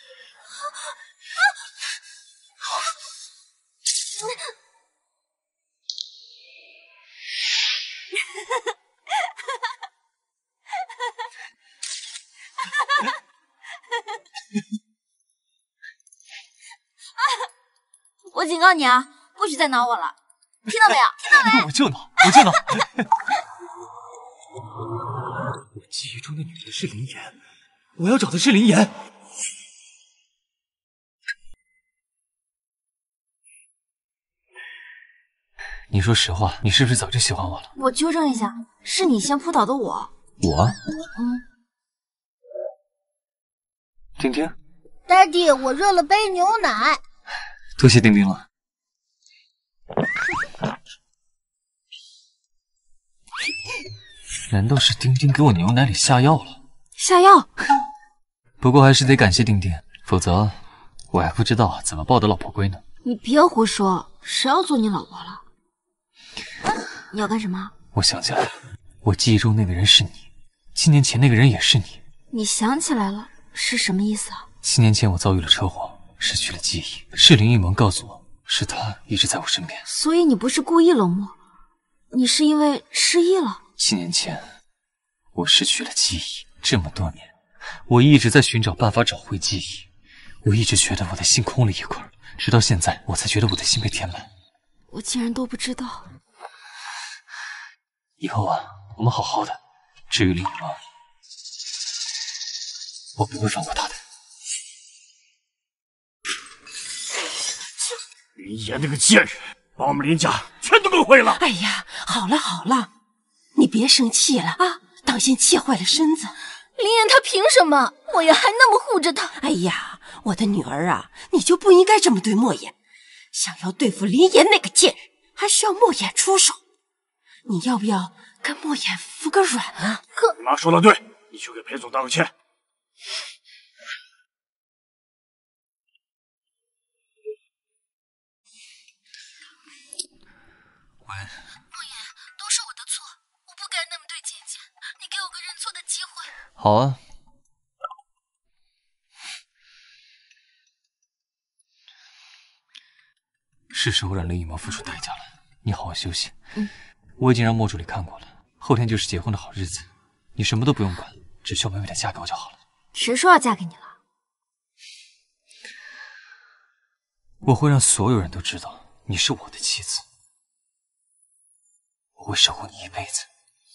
我警告你啊，不许再挠我了，听到没有？听到没？ 我就挠，我就挠。我记忆中的女人是林妍，我要找的是林妍。你说实话，你是不是早就喜欢我了？ 我纠正一下，是你先扑倒的我。 我？丁丁 Daddy， 我热了杯牛奶。 多谢丁丁了。难道是丁丁给我牛奶里下药了？ 下药？ 不过还是得感谢丁丁，否则我还不知道怎么抱得老婆归呢。 你别胡说，谁要做你老婆了？你要干什么？ 我想起来了，我记忆中那个人是你，7年前那个人也是你。 你想起来了，是什么意思啊 ？7年前我遭遇了车祸，失去了记忆，是林一萌告诉我，是他一直在我身边。 所以你不是故意冷漠，你是因为失忆了。 7年前，我失去了记忆，这么多年，我一直在寻找办法找回记忆。我一直觉得我的心空了一块，直到现在，我才觉得我的心被填满。 我竟然都不知道。 以后啊，我们好好的。至于林一萌，我不会放过他的。 林岩那个贱人，把我们林家全都给毁了！ 哎呀，好了好了，你别生气了啊，当心气坏了身子。 林岩他凭什么？莫言还那么护着他。 哎呀，我的女儿啊，你就不应该这么对莫言。想要对付林岩那个贱人，还需要莫言出手。你要不要跟莫言服个软啊？ 你妈说的对，你去给裴总道个歉。 莫言，都是我的错，我不该那么对姐姐，你给我个认错的机会。 好啊。是时候让林一萌付出代价了，你好好休息。我已经让莫助理看过了，后天就是结婚的好日子，你什么都不用管，只需要美美的嫁给我就好了。 谁说要嫁给你了？ 我会让所有人都知道你是我的妻子，我会守护你一辈子。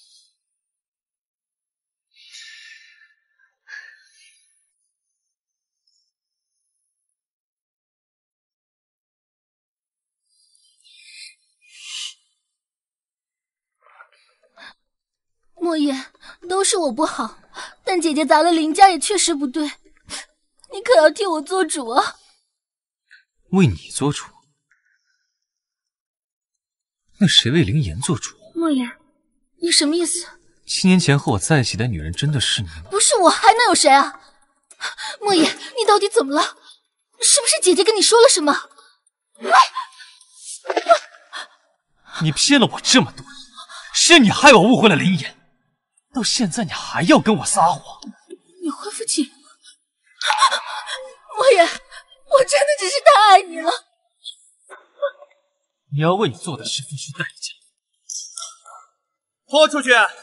莫言，都是我不好，但姐姐砸了林家也确实不对，你可要替我做主啊！ 为你做主？那谁为林妍做主？ 莫言，你什么意思 ？7年前和我在一起的女人真的是你吗？ 不是我，还能有谁啊？莫言，你到底怎么了？是不是姐姐跟你说了什么？ 你骗了我这么多年，是你害我误会了林言，到现在你还要跟我撒谎。 你恢复记忆了？莫言，我真的只是太爱你了。 你要为你做的事付出代价。 拖出去！ 不要，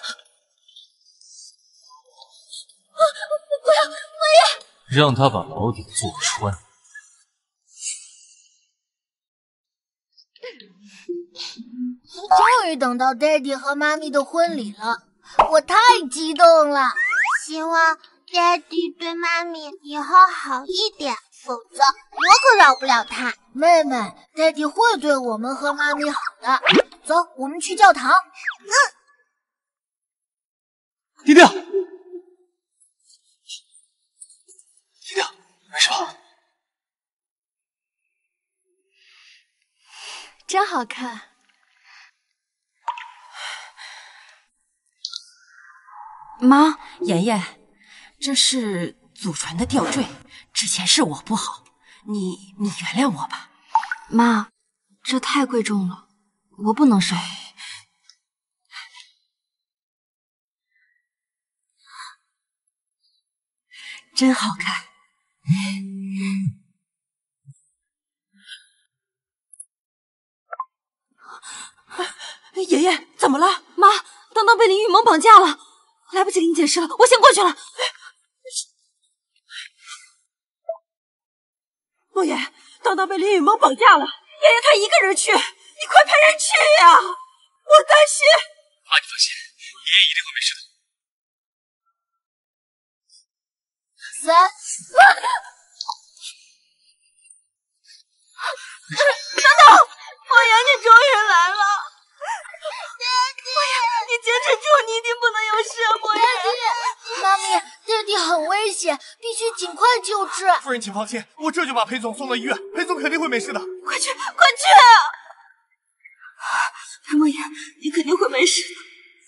莫言！ 让他把宝典做穿。 终于等到 Daddy 和妈咪的婚礼了，我太激动了。希望 Daddy 对妈咪以后好一点，否则我可饶不了他。妹妹 ，Daddy 会对我们和妈咪好的。走，我们去教堂。 弟弟，没事吧？ 真好看。 妈，妍妍，这是祖传的吊坠，之前是我不好，你原谅我吧。 妈，这太贵重了，我不能收。 真好看。妍妍，怎么了？ 妈，当当被林雨萌绑架了，来不及给你解释了，我先过去了。 莫言，当当被林雨萌绑架了，妍妍她一个人去，你快派人去呀！我担心。 妈，你放心，妍妍一定会没事的。 等等，莫言，你终于来了。莫言，你坚持住，你一定不能有事。莫言， 妈咪 ，Daddy 很危险，必须尽快救治。 夫人，请放心，我这就把裴总送到医院，裴总肯定会没事的。 快去，快去！莫言，你肯定会没事的。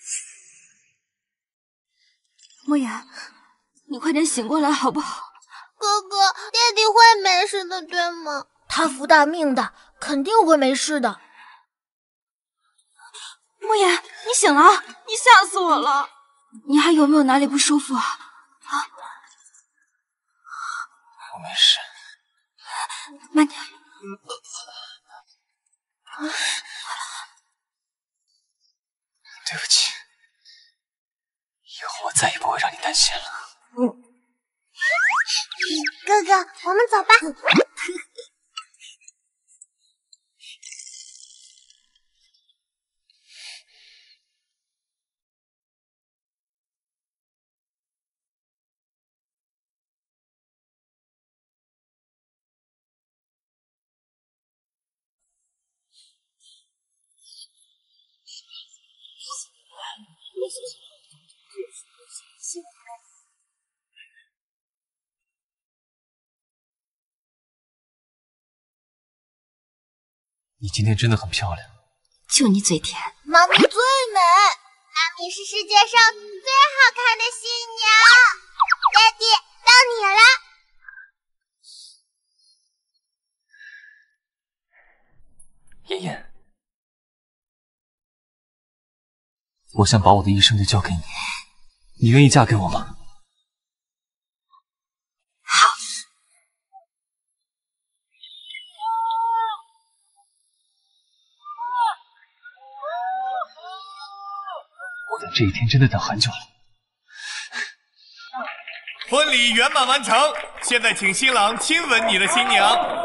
莫言，你快点醒过来好不好？ 哥哥 ，Daddy 会没事的，对吗？他福大命大，肯定会没事的。 莫言，你醒了，你吓死我了！你还有没有哪里不舒服啊？ 我没事。 慢点。 对不起，以后我再也不会让你担心了。 哥哥，我们走吧。 你今天真的很漂亮， 就你嘴甜。 妈咪最美，妈咪是世界上最好看的新娘。Daddy，到你了。 妍妍，我想把我的一生都交给你，你愿意嫁给我吗？我等这一天真的等很久了。 婚礼圆满完成，现在请新郎亲吻你的新娘。